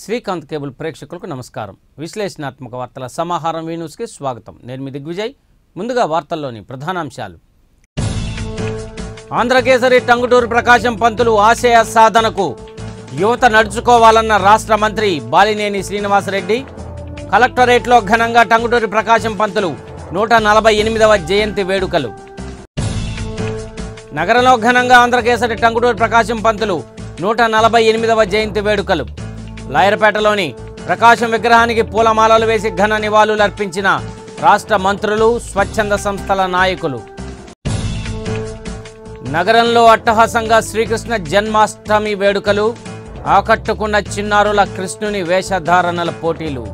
Srikanth cable ప్రేక్షకులకు నమస్కారం. విశ్లేషణాత్మక వార్తల సమాహారం న్యూస్కి స్వాగతం. నేను మీ దిగ్విజయ్. ముందుగా వార్తల్లోని ప్రధానాంశాలు. ఆంధ్రకేసరి టంగుటూరి ప్రకాశం పంతులు ఆశయ సాధనకు యువత నడుచుకోవాలన్న రాష్ట్ర మంత్రి బాలినేని శ్రీనివాసరెడ్డి. కలెక్టరేట్లో ఘనంగా టంగుటూరి ప్రకాశం పంతులు 148వ జయంతి వేడుకలు. నగరంలో ఘనంగా ఆంధ్రకేసరి టంగుటూరి ప్రకాశం పంతులు 148వ జయంతి వేడుకలు. లాయర్పేటలోని ప్రకాశం విగ్రహానికి పూలమాలలు వేసి ఘన నివాళులర్పించిన రాష్ట్ర మంత్రులు, స్వచ్ఛంద సంస్థల నాయకులు. నగరంలో అట్టహాసంగా శ్రీకృష్ణ జన్మాష్టమి వేడుకలు. ఆకట్టుకున్న చిన్నారుల కృష్ణుని వేషధారణల పోటీలు.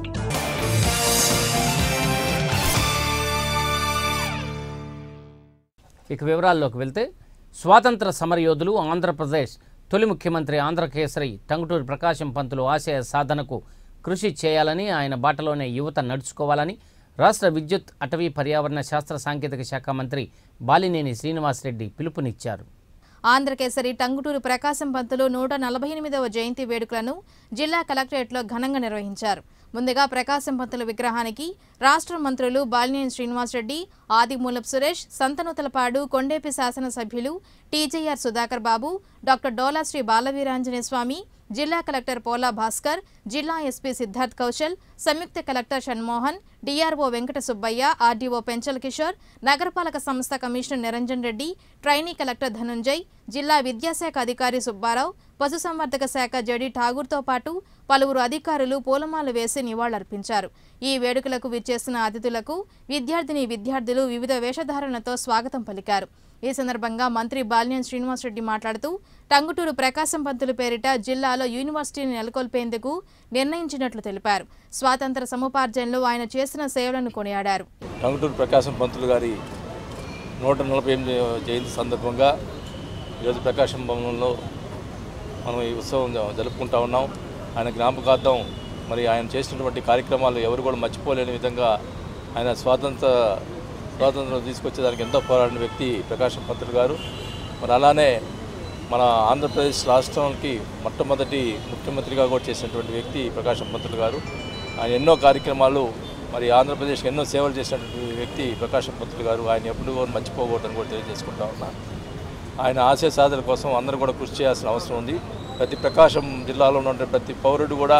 ఇక వివరాల్లోకి వెళ్తే, స్వాతంత్ర సమరయోధులు, ఆంధ్రప్రదేశ్ తొలి ముఖ్యమంత్రి ఆంధ్రకేసరి టంగుటూరి ప్రకాశం పంతులు ఆశయ సాధనకు కృషి చేయాలని, ఆయన బాటలోనే యువత నడుచుకోవాలని రాష్ట్ర విద్యుత్, అటవీ, పర్యావరణ, శాస్త్ర సాంకేతిక శాఖ మంత్రి బాలినేని శ్రీనివాసరెడ్డి పిలుపునిచ్చారు. ఆంధ్రకేసరి టంగుటూరి ప్రకాశం పంతులు 148వ జయంతి వేడుకలను జిల్లా కలెక్టరేట్లో ఘనంగా నిర్వహించారు. ముందుగా ప్రకాశం పంతుల విగ్రహానికి రాష్ట్ర మంత్రులు బాలినేని శ్రీనివాసరెడ్డి, ఆదిమూలపు సురేష్, సంతనూతలపాడు, కొండేపి శాసనసభ్యులు టీజేఆర్ సుధాకర్ బాబు, డాక్టర్ డోలా శ్రీ బాలవీరాంజనేయ స్వామి, జిల్లా కలెక్టర్ పోలా భాస్కర్, జిల్లా ఎస్పీ సిద్ధార్థ్ కౌశల్, సంయుక్త collector Shanmohan, DRO Venkata Subbaiah, RDO Penchal Kishore, నగరపాలక సంస్థ commissioner Niranjan Reddy, trainee collector Dhanunjay, జిల్లా విద్యాశాఖ అధికారి సుబ్బారావు, పశుసంవర్ధక శాఖ జడి ఠాగూర్తో పాటు పలువురు అధికారులు పూలమాల వేసి నివాళులర్పించారు. ఈ వేడుకలకు విచ్చేసిన అతిథులకు విద్యార్థులు వివిధ వేషధారణలతో స్వాగతం పలికారు. ఈ సందర్భంగా మంత్రి బాలినేని శ్రీనివాసరెడ్డి మాట్లాడుతూ, టంగుటూరు ప్రకాశం పంతులు పేరిట జిల్లాలో యూనివర్సిటీని నెలకొల్పేందుకు నిర్ణయించినట్లు తెలిపారు. స్వాతంత్ర సముపార్జనలో ఆయన చేసిన సేవలను కొనియాడారు. టంగుటూరు ప్రకాశం పంతులు గారి 148వ జయంతి సందర్భంగా ఈరోజు ప్రకాశం భవనంలో మనం ఈ ఉత్సవం జరుపుకుంటా ఉన్నాం. ఆయన జ్ఞాపకార్థం మరి ఆయన చేసినటువంటి కార్యక్రమాలు ఎవరు కూడా మర్చిపోలేని విధంగా ఆయన స్వాతంత్రం తీసుకొచ్చేదానికి ఎంతో పోరాడిన వ్యక్తి ప్రకాశం పంతులు గారు. మరి అలానే మన ఆంధ్రప్రదేశ్ రాష్ట్రానికి మొట్టమొదటి ముఖ్యమంత్రిగా కూడా చేసినటువంటి వ్యక్తి ప్రకాశం పంతులు గారు. ఆయన ఎన్నో కార్యక్రమాలు, మరి ఆంధ్రప్రదేశ్కి ఎన్నో సేవలు చేసినటువంటి వ్యక్తి ప్రకాశం పంతులు గారు. ఆయన ఎప్పుడు కూడా మర్చిపోకూడదని కూడా తెలియజేసుకుంటా ఉన్నా. ఆయన ఆశయ సాధన కోసం అందరూ కూడా కృషి చేయాల్సిన అవసరం ఉంది. ప్రతి ప్రకాశం జిల్లాలో ఉన్న ప్రతి పౌరుడు కూడా,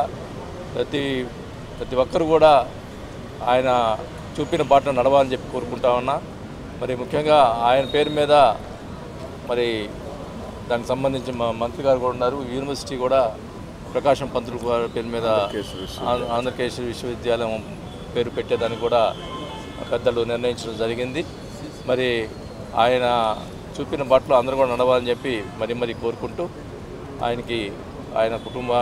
ప్రతి ఒక్కరు కూడా ఆయన చూపిన బాటను నడవాలని చెప్పి కోరుకుంటా ఉన్నా. మరి ముఖ్యంగా ఆయన పేరు మీద మరి దానికి సంబంధించి మా మంత్రి గారు కూడా ఉన్నారు. యూనివర్సిటీ కూడా ప్రకాశం పంతులు గారి పేరు మీద ఆంధ్రకేశ్వరి విశ్వవిద్యాలయం పేరు పెట్టేదానికి కూడా పెద్దలు నిర్ణయించడం జరిగింది. మరి ఆయన చూపిన బాటలో అందరూ కూడా నడవాలని చెప్పి మరీ కోరుకుంటూ ఆయన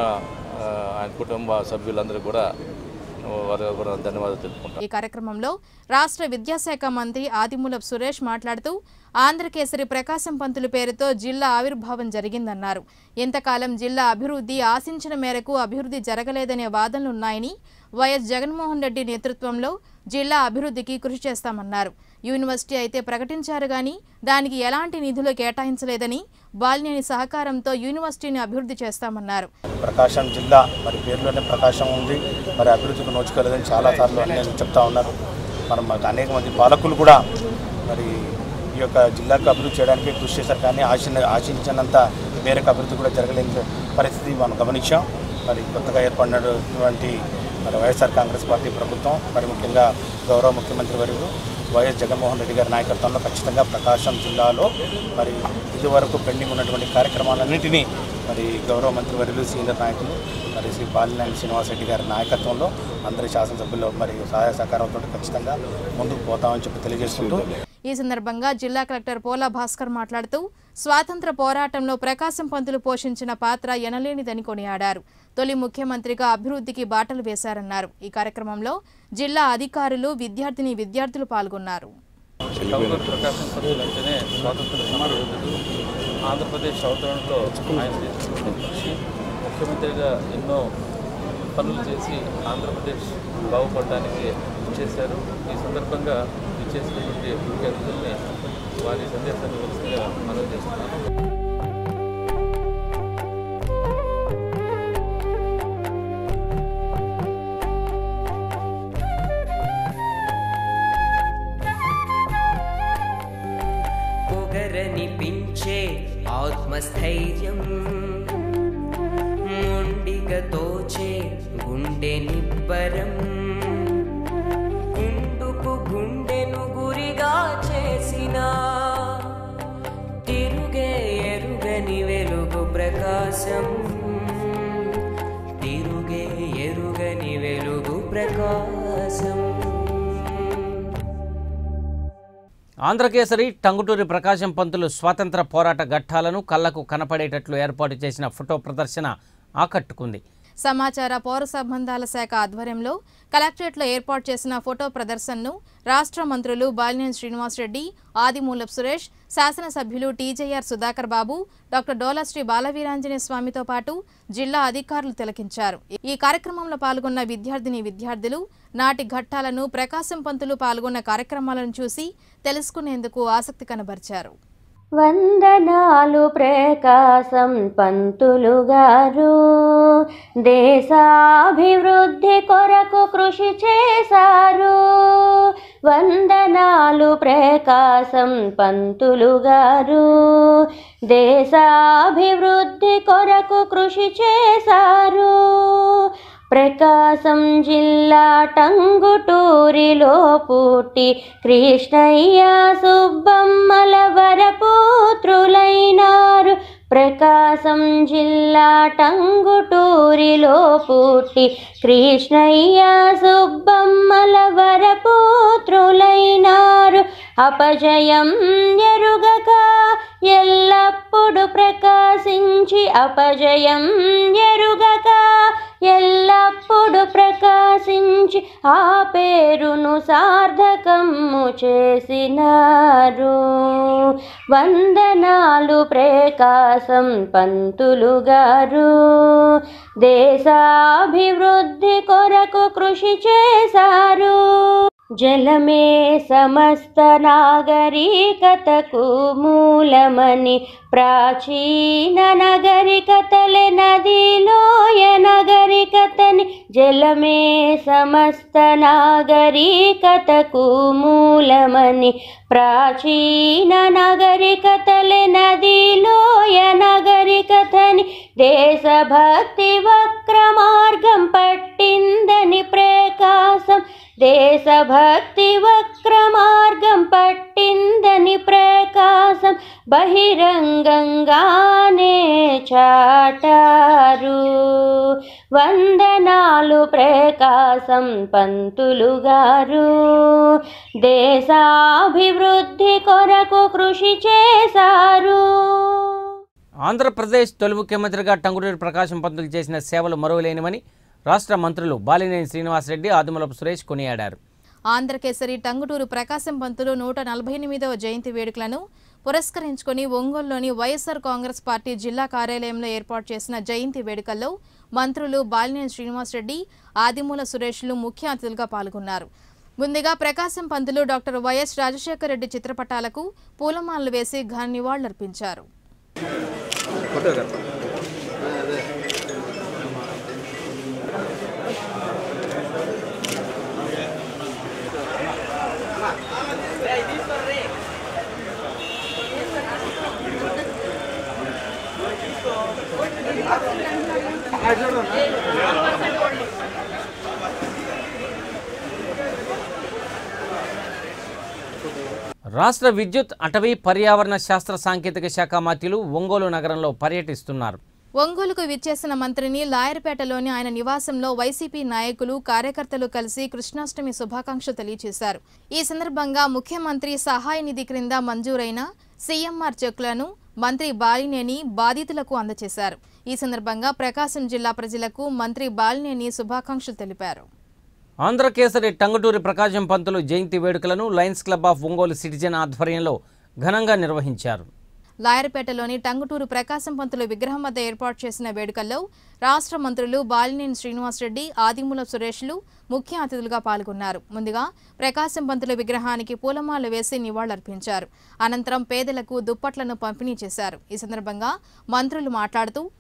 కుటుంబ సభ్యులందరూ కూడా ధన్యవాదాలు తెలుపుకుంటారు. ఈ కార్యక్రమంలో రాష్ట్ర విద్యాశాఖ మంత్రి ఆదిమూలపు సురేష్ మాట్లాడుతూ, ఆంధ్రకేసరి ప్రకాశం పంతులు పేరుతో జిల్లా ఆవిర్భావం జరిగిందన్నారు. ఎంతకాలం జిల్లా అభివృద్ధి ఆశించిన మేరకు అభివృద్ధి జరగలేదనే వాదనలున్నాయని, వైఎస్ జగన్మోహన్ రెడ్డి నేతృత్వంలో జిల్లా అభివృద్ధికి కృషి చేస్తామన్నారు. యూనివర్సిటీ అయితే ప్రకటించారు కానీ దానికి ఎలాంటి నిధులు కేటాయించలేదని, బాలినేని సహకారంతో యూనివర్సిటీని అభివృద్ధి చేస్తామన్నారు. ప్రకాశం జిల్లా మరి పేరులోనే ప్రకాశం ఉంది, మరి అభివృద్ధికి నోచుకోలేదని చాలాసార్లు నేను చెప్తా ఉన్నారు. మనం అనేక మంది పాలకులు కూడా మరి ఈ యొక్క జిల్లాకు అభివృద్ధి చేయడానికి కృషి చేశారు, కానీ ఆశించినంత మేరకు అభివృద్ధి కూడా జరగలేని పరిస్థితి మనం గమనించాం. మరి కొత్తగా ఏర్పడినటువంటి మరి వైఎస్ఆర్ కాంగ్రెస్ పార్టీ ప్రభుత్వం, మరి ముఖ్యంగా గౌరవ ముఖ్యమంత్రి వర్యులు వైఎస్ జగన్మోహన్ రెడ్డి గారి నాయకత్వంలో ఖచ్చితంగా ప్రకాశం జిల్లాలో మరి ఇదివరకు పెండింగ్ ఉన్నటువంటి కార్యక్రమాలన్నింటినీ మరి గౌరవ మంత్రివర్యులు, సీనియర్ నాయకులు మరి శ్రీ బాలినేని శ్రీనివాసరెడ్డి గారి నాయకత్వంలో అందరి శాసనసభ్యులు మరి సహాయ సహకారంతో ఖచ్చితంగా ముందుకు పోతామని చెప్పి తెలియజేస్తుంటూ, ఈ సందర్భంగా జిల్లా కలెక్టర్ పోలా భాస్కర్ మాట్లాడుతూ, స్వాతంత్ర పోరాటంలో ప్రకాశం పంతులు పోషించిన పాత్ర ఎనలేనిదని కొనియాడారు. తొలి ముఖ్యమంత్రిగా అభివృద్ధికి బాటలు వేశారన్నారు. ఈ కార్యక్రమంలో జిల్లా అధికారులు, విద్యార్థులు పాల్గొన్నారు. ఆంధ్రప్రదేశ్ అవతరణలో ఆయన చేసినటువంటి కృషి, ముఖ్యమంత్రిగా ఎన్నో పనులు చేసి ఆంధ్రప్రదేశ్ బాగుపడడానికి చేశారు. ఈ సందర్భంగా చేసినటువంటి ముఖ్య అతిథుల్ని వారి సందేశాన్ని వలసగా మనవి చేస్తున్నాను. నిగరనిపించే ఆత్మస్థైర్యం ముండిగా తోచే గుండె నిబ్బరం గుండుకు గుండెను గురిగా చేసిన తిరుగే ఎరుగని వెలుగు ప్రకాశం తిరుగే ఎరుగని వెలుగు ప్రకాశం. ఆంధ్రకేసరి టంగుటూరి ప్రకాశం పంతులు స్వాతంత్ర పోరాట ఘట్టాలను కళ్లకు కనపడేటట్లు ఏర్పాటు చేసిన ఫోటో ప్రదర్శన ఆకట్టుకుంది. సమాచార పౌర సంబంధాల శాఖ ఆధ్వర్యంలో కలెక్టరేట్లో ఏర్పాటు చేసిన ఫోటో ప్రదర్శనను రాష్ట్ర మంత్రులు బాలినేని శ్రీనివాసరెడ్డి, ఆదిమూలపు సురేష్, శాసనసభ్యులు టీజేఆర్ సుధాకర్ బాబు, డాక్టర్ డోలాశ్రీ బాలవీరాంజనేయ స్వామితో పాటు జిల్లా అధికారులు తిలకించారు. ఈ కార్యక్రమంలో పాల్గొన్న విద్యార్థులు నాటి ఘట్టాలను, ప్రకాశం పంతులు పాల్గొన్న కార్యక్రమాలను చూసి తెలుసుకునేందుకు ఆసక్తి కనబరిచారు. వందనాలు ప్రకాశం పంతులు గారు, దేశాభివృద్ధి కొరకు కృషి చేశారు. వందనాలు ప్రకాశం పంతులు గారు, దేశాభివృద్ధి కొరకు కృషి చేశారు. ప్రకాశం జిల్లా టంగుటూరిలో పుట్టి కృష్ణయ్య సుబ్బమ్మల వరపుత్రులైనారు. ప్రకాశం జిల్లా టంగుటూరిలో పుట్టి కృష్ణయ్య సుబ్బమ్మల వరపుత్రులైనారు. అపజయం ఎరుగక ఎల్లప్పుడు ప్రకాశించి, అపజయం ఎరుగక ఎల్లప్పుడు ప్రకాశించి ఆ పేరును సార్థకము చేసినారు. వందనాలు ప్రకాశం పంతులు గారు, దేశాభివృద్ధి కొరకు కృషి చేశారు. జలమే సమస్త నాగరికతకు మూలమని ప్రాచీన నగరికతలే నదిలోయ నగరికతని, జలమే సమస్త నాగరికతకు మూలమని ప్రాచీన నగరికతలే నదిలోయ నగరికతని, దేశభక్తి వక్ర మార్గం పట్టిందని ప్రకాశం, దేశభక్తి వక్ర మార్గం పట్టిందని ప్రకాశం బహిరంగంగానే చాటారు. వందనాలు ప్రకాశం పంతులు గారు, దేశాభివృద్ధి కొరకు కృషి చేశారు. ఆంధ్రప్రదేశ్ తొలి ముఖ్యమంత్రిగా టంగుటూరి ప్రకాశం పంతులు చేసిన సేవలు మరువలేనివని రాష్ట్ర మంత్రులు బాలినేని శ్రీనివాసరెడ్డి, ఆదిమూలపు సురేష్ కొనియాడారు. ఆంధ్రకేసరి టంగుటూరు ప్రకాశం పంతులు 148వ జయంతి వేడుకలను పురస్కరించుకుని ఒంగోలులోని వైఎస్ఆర్ కాంగ్రెస్ పార్టీ జిల్లా కార్యాలయంలో ఏర్పాటు చేసిన జయంతి వేడుకల్లో మంత్రులు బాలినేని శ్రీనివాసరెడ్డి, ఆదిమూల సురేష్లు ముఖ్య అతిథులుగా పాల్గొన్నారు. ముందుగా ప్రకాశం పంతులు డాక్టర్ వైఎస్ రాజశేఖర రెడ్డి చిత్రపటాలకు పూలమాలలు వేసి ఘన నివాళులర్పించారు. రాష్ట్ర విద్యుత్, అటవీ, పర్యావరణ శాస్త్ర సాంకేతిక శాఖ మంత్రులు ఒంగోలు నగరంలో పర్యటిస్తున్నారు. ఒంగోలుకు విచ్చేసిన మంత్రిని లాయర్పేటలోని ఆయన నివాసంలో వైసీపీ నాయకులు, కార్యకర్తలు కలిసి కృష్ణాష్టమి శుభాకాంక్షలు తెలియజేశారు. ఈ సందర్భంగా ముఖ్యమంత్రి సహాయ నిధి క్రింద మంజూరైన సీఎంఆర్ చెక్కులను మంత్రి బాలినేని బాధితులకు అందజేశారు. ఈ సందర్భంగా ప్రకాశం జిల్లా ప్రజలకు మంత్రి బాలినేని శుభాకాంక్షలు తెలిపారు. ఆంధ్రకేసరి టంగుటూరి ప్రకాశం పంతులు జయంతి వేడుకలను Lions Club of Ongole citizen ఆధ్వర్యంలో ఘనంగా నిర్వహించారు. లాయర్పేటలోని టంగుటూరు ప్రకాశం పంతులు విగ్రహం వద్ద ఏర్పాటు చేసిన వేడుకల్లో రాష్ట్ర మంత్రులు బాలినేని శ్రీనివాసరెడ్డి, ఆదిమూల సురేష్లు ముఖ్య అతిథులుగా పాల్గొన్నారు. ముందుగా ప్రకాశం పంతుల విగ్రహానికి పూలమాలలు వేసి నివాళులర్పించారు. అనంతరం పేదలకు దుప్పట్లను పంపిణీ చేశారు. ఈ సందర్భంగా మంత్రులు మాట్లాడుతూ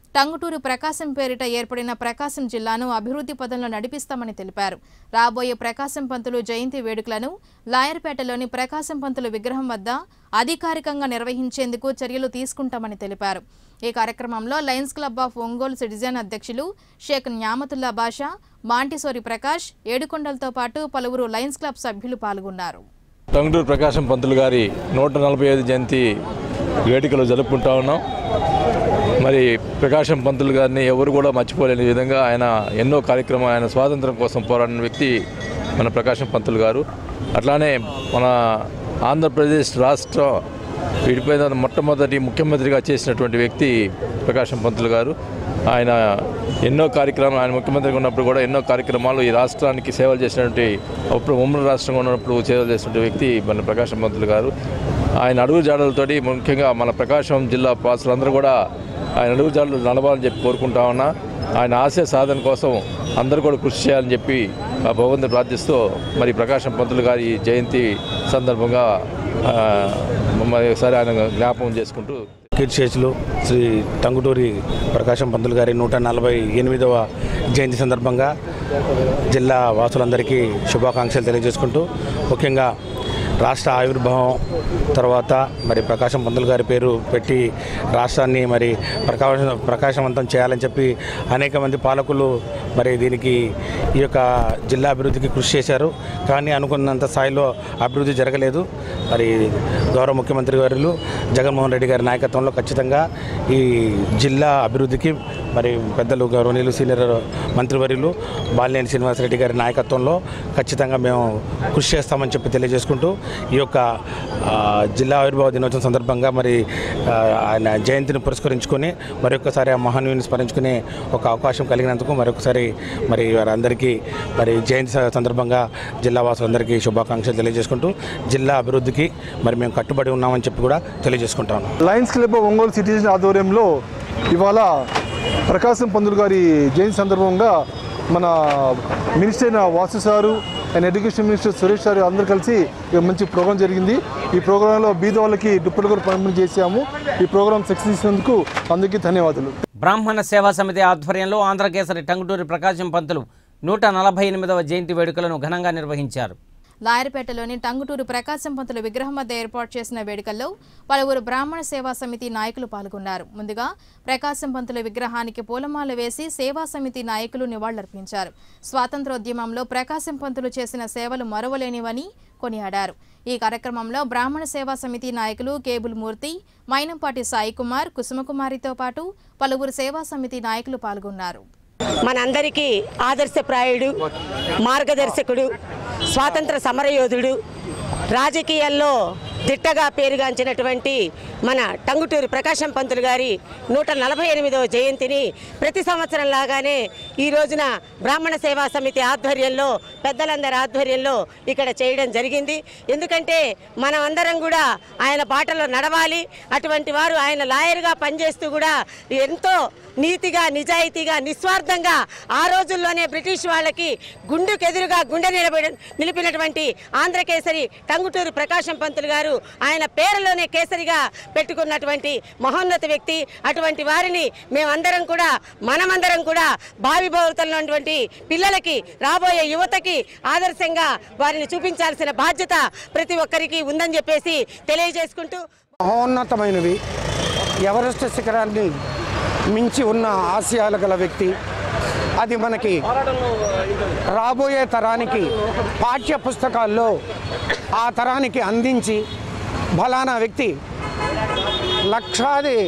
టంగుటూరు ప్రకాశం పేరిట ఏర్పడిన ప్రకాశం జిల్లాను అభివృద్ధి పదంలో నడిపిస్తామని తెలిపారు. రాబోయే ప్రకాశం పంతులు జయంతి వేడుకలను లాయర్పేటలోని ప్రకాశం పంతులు విగ్రహం వద్ద అధికారికంగా నిర్వహించేందుకు చర్యలు తీసుకుంటామని తెలిపారు. ఈ కార్యక్రమంలో Lions Club of Ongole citizen అధ్యక్షులు షేక్ న్యామతుల్లా బాషా, మాంటిసోరి ప్రకాష్, ఏడుకొండలతో పాటు పలువురు లయన్స్ క్లబ్ సభ్యులు పాల్గొన్నారు. టంగుటూరు ప్రకాశం పంతులు గారి 145 జయంతి వేడుకలు జరుపుకుంటా ఉన్నాం. మరి ప్రకాశం పంతులు గారిని ఎవరు కూడా మర్చిపోలేని విధంగా ఆయన ఎన్నో కార్యక్రమాలు, ఆయన స్వాతంత్రం కోసం పోరాడిన వ్యక్తి మన ప్రకాశం పంతులు గారు. అట్లానే మన ఆంధ్రప్రదేశ్ రాష్ట్ర విడిపోయిన మొట్టమొదటి ముఖ్యమంత్రిగా చేసినటువంటి వ్యక్తి ప్రకాశం పంతులు గారు. ఆయన ఎన్నో కార్యక్రమాలు, ఆయన ముఖ్యమంత్రిగా ఉన్నప్పుడు కూడా ఎన్నో కార్యక్రమాలు ఈ రాష్ట్రానికి సేవలు చేసినటువంటి, అప్పుడు ఉమ్మడి రాష్ట్రంగా ఉన్నప్పుడు సేవలు చేసినటువంటి వ్యక్తి మన ప్రకాశం పంతులు గారు. ఆయన అడుగు జాడలతోటి ముఖ్యంగా మన ప్రకాశం జిల్లా వాసులందరూ కూడా ఆయన అడుగు జాడలు నడవాలని చెప్పి కోరుకుంటా ఉన్నా. ఆయన ఆశయ సాధన కోసం అందరూ కూడా కృషి చేయాలని చెప్పి ఆ భగవంతుని ప్రార్థిస్తూ మరి ప్రకాశం పంతులు గారి జయంతి సందర్భంగా ఒకసారి ఆయన జ్ఞాపకం చేసుకుంటూ కీర్తిశేషులు శ్రీ టంగుటూరి ప్రకాశం పంతులు గారి 148వ జయంతి సందర్భంగా జిల్లా వాసులందరికీ శుభాకాంక్షలు తెలియజేసుకుంటూ, ముఖ్యంగా రాష్ట్ర ఆవిర్భావం తర్వాత మరి ప్రకాశం పంతులు గారి పేరు పెట్టి రాష్ట్రాన్ని మరి ప్రకాశవంతం చేయాలని చెప్పి అనేక మంది పాలకులు మరి దీనికి ఈ యొక్క జిల్లా అభివృద్ధికి కృషి చేశారు. కానీ అనుకున్నంత స్థాయిలో అభివృద్ధి జరగలేదు. మరి గౌరవ ముఖ్యమంత్రి గారు జగన్మోహన్ రెడ్డి గారి నాయకత్వంలో ఖచ్చితంగా ఈ జిల్లా అభివృద్ధికి మరి పెద్దలు గౌరవనీయులు సీనియర్ మంత్రివర్యులు బాలినేని శ్రీనివాసరెడ్డి గారి నాయకత్వంలో ఖచ్చితంగా మేము కృషి చేస్తామని చెప్పి తెలియజేసుకుంటూ, ఈ యొక్క జిల్లా ఆవిర్భావ దినోత్సవం సందర్భంగా మరి ఆయన జయంతిని పురస్కరించుకొని మరొకసారి ఆ మహనీయుని స్మరించుకునే ఒక అవకాశం కలిగినందుకు మరొకసారి మరి వారందరికీ మరి జయంతి సందర్భంగా జిల్లా వాసులందరికీ శుభాకాంక్షలు తెలియజేసుకుంటూ, జిల్లా అభివృద్ధికి మరి మేము కట్టుబడి ఉన్నామని చెప్పి కూడా తెలియజేసుకుంటాము. లయన్స్ క్లబ్ ఒంగోలు సిటిజన్ ఆధ్వర్యంలో ఇవాళ ప్రకాశం పంతులు గారి జయంతి సందర్భంగా మన మినిస్టర్ అయిన Vasu sir and education minister Suresh sir అందరూ కలిసి మంచి ప్రోగ్రాం జరిగింది. ఈ ప్రోగ్రాంలో బీద వాళ్ళకి దుప్పట్లు కూడా పంపిణీ చేశాము. ఈ ప్రోగ్రాం సక్సెస్ చేసినందుకు అందరికీ ధన్యవాదాలు. బ్రాహ్మణ సేవా సమితి ఆధ్వర్యంలో ఆంధ్రకేసరి టంగుటూరి ప్రకాశం పంతులు 148వ జయంతి వేడుకలను ఘనంగా నిర్వహించారు. లాయర్పేటలోని టంగుటూరు ప్రకాశం పంతుల విగ్రహం వద్ద ఏర్పాటు చేసిన వేడుకల్లో పలువురు బ్రాహ్మణ సేవా సమితి నాయకులు పాల్గొన్నారు. ముందుగా ప్రకాశం పంతుల విగ్రహానికి పూలమాల వేసి సేవా సమితి నాయకులు నివాళులర్పించారు. స్వాతంత్రోద్యమంలో ప్రకాశం పంతులు చేసిన సేవలు మరువలేనివని కొనియాడారు. ఈ కార్యక్రమంలో బ్రాహ్మణ సేవా సమితి నాయకులు కేబుల్ మూర్తి, మైనంపాటి సాయి కుమార్, కుసుమకుమారితో పాటు పలువురు సేవా సమితి నాయకులు పాల్గొన్నారు. మనందరికీ ఆదర్శప్రాయుడు, మార్గదర్శకుడు, స్వాతంత్ర సమరయోధుడు, రాజకీయాల్లో దిట్టగా పేరుగాంచినటువంటి మన టంగుటూరి ప్రకాశం పంతులు గారి 148వ జయంతిని ప్రతి సంవత్సరం లాగానే ఈ రోజున బ్రాహ్మణ సేవా సమితి ఆధ్వర్యంలో, పెద్దలందరి ఆధ్వర్యంలో ఇక్కడ చేయడం జరిగింది. ఎందుకంటే మనం అందరం కూడా ఆయన బాటలో నడవాలి. అటువంటి వారు ఆయన లాయర్గా పనిచేస్తూ కూడా ఎంతో నీతిగా, నిజాయితీగా, నిస్వార్థంగా ఆ రోజుల్లోనే బ్రిటిష్ వాళ్ళకి గుండెకెదురుగా గుండె నిలిపినటువంటి ఆంధ్రకేసరి టంగుటూరి ప్రకాశం పంతులు గారు ఆయన పేరులోనే కేసరిగా పెట్టుకున్నటువంటి మహోన్నత వ్యక్తి. అటువంటి వారిని మేమందరం కూడా, మనమందరం కూడా భావి భవితల్లో ఉన్నటువంటి పిల్లలకి, రాబోయే యువతకి ఆదర్శంగా వారిని చూపించాల్సిన బాధ్యత ప్రతి ఒక్కరికి ఉందని చెప్పేసి తెలియజేసుకుంటూ, మహోన్నతమైనవి ఎవరెస్ట్ శిఖరాన్ని మించి ఉన్న ఆశయాలు గల వ్యక్తి. అది మనకి రాబోయే తరానికి పాఠ్య పుస్తకాల్లో ఆ తరానికి అందించి, ఫలానా వ్యక్తి లక్షాది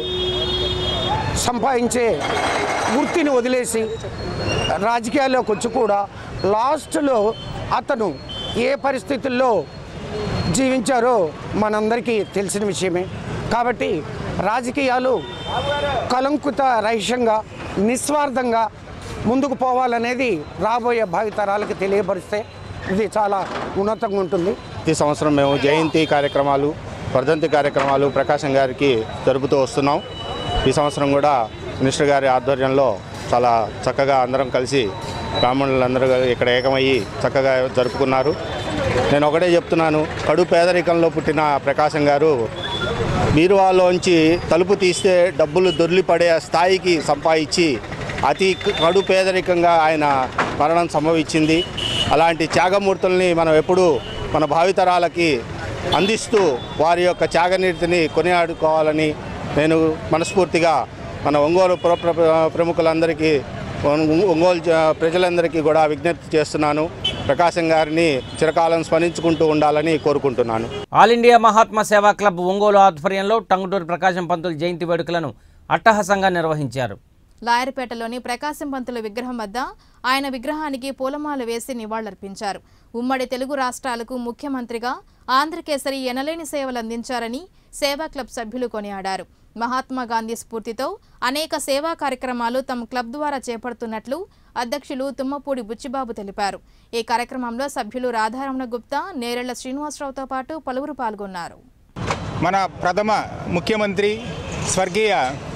సంపాదించే వృత్తిని వదిలేసి రాజకీయాల్లోకి వచ్చి కూడా లాస్ట్లో అతను ఏ పరిస్థితుల్లో జీవించారో మనందరికీ తెలిసిన విషయమే. కాబట్టి రాజకీయాలు కలంకుత రహితంగా, నిస్వార్థంగా ముందుకు పోవాలనేది రాబోయే భావితరాలకు తెలియపరిస్తే ఇది చాలా ఉన్నతంగా ఉంటుంది. ప్రతి సంవత్సరం మేము జయంతి కార్యక్రమాలు, వర్ధంతి కార్యక్రమాలు ప్రకాశం గారికి జరుపుతూ వస్తున్నాం. ఈ సంవత్సరం కూడా మినిస్టర్ గారి ఆధ్వర్యంలో చాలా చక్కగా అందరం కలిసి బ్రాహ్మణులందరూ ఇక్కడ ఏకమయ్యి చక్కగా జరుపుకున్నారు. నేను ఒకటే చెప్తున్నాను, కడు పేదరికంలో పుట్టిన ప్రకాశం గారు బీరువాలోంచి తలుపు తీస్తే డబ్బులు దొర్లిపడే స్థాయికి సంపాదించి అతి కడు పేదరికంగా ఆయన మరణం సంభవించింది. అలాంటి త్యాగమూర్తుల్ని మనం ఎప్పుడూ మన భావితరాలకి అందిస్తూ వారి యొక్క త్యాగనీతిని కొనియాడుకోవాలని నేను మనస్ఫూర్తిగా మన ఒంగోలు ప్రముఖులందరికీ, ఒంగోలు ప్రజలందరికీ కూడా విజ్ఞప్తి చేస్తున్నాను. ప్రకాశం గారిని చిరకాలం స్మరించుకుంటూ ఉండాలని కోరుకుంటున్నాను. ఆల్ ఇండియా మహాత్మా సేవా క్లబ్ ఒంగోలు ఆధ్వర్యంలో టంగుటూరి ప్రకాశం పంతులు జయంతి వేడుకలను అట్టహాసంగా నిర్వహించారు. లాయర్పేటలోని ప్రకాశం పంతుల విగ్రహం వద్ద ఆయన విగ్రహానికి పూలమాల వేసి నివాళులర్పించారు. ఉమ్మడి తెలుగు రాష్ట్రాలకు ముఖ్యమంత్రిగా ఆంధ్రకేసరి ఎనలేని సేవలు అందించారని సేవా క్లబ్ సభ్యులు కొనియాడారు. మహాత్మా గాంధీ స్ఫూర్తితో అనేక సేవా కార్యక్రమాలు తమ క్లబ్ ద్వారా చేపడుతున్నట్లు అధ్యక్షులు తుమ్మపూడి బుచ్చిబాబు తెలిపారు. ఈ కార్యక్రమంలో సభ్యులు రాధారమణ గుప్తా, నేరెళ్ల శ్రీనివాసరావుతో పాటు పలువురు పాల్గొన్నారు. మన ప్రథమ ముఖ్యమంత్రి స్వర్గీయ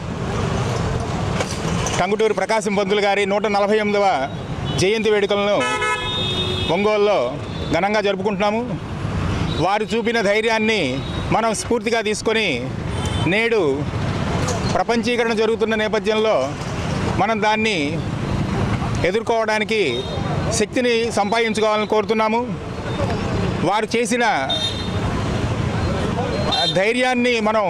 టంగుటూరి ప్రకాశం పంతులు గారి 148వ జయంతి వేడుకలను ఒంగోలులో ఘనంగా జరుపుకుంటున్నాము. వారు చూపిన ధైర్యాన్ని మనం స్ఫూర్తిగా తీసుకొని నేడు ప్రపంచీకరణ జరుగుతున్న నేపథ్యంలో మనం దాన్ని ఎదుర్కోవడానికి శక్తిని సంపాదించుకోవాలని కోరుతున్నాము. వారు చేసిన ధైర్యాన్ని మనం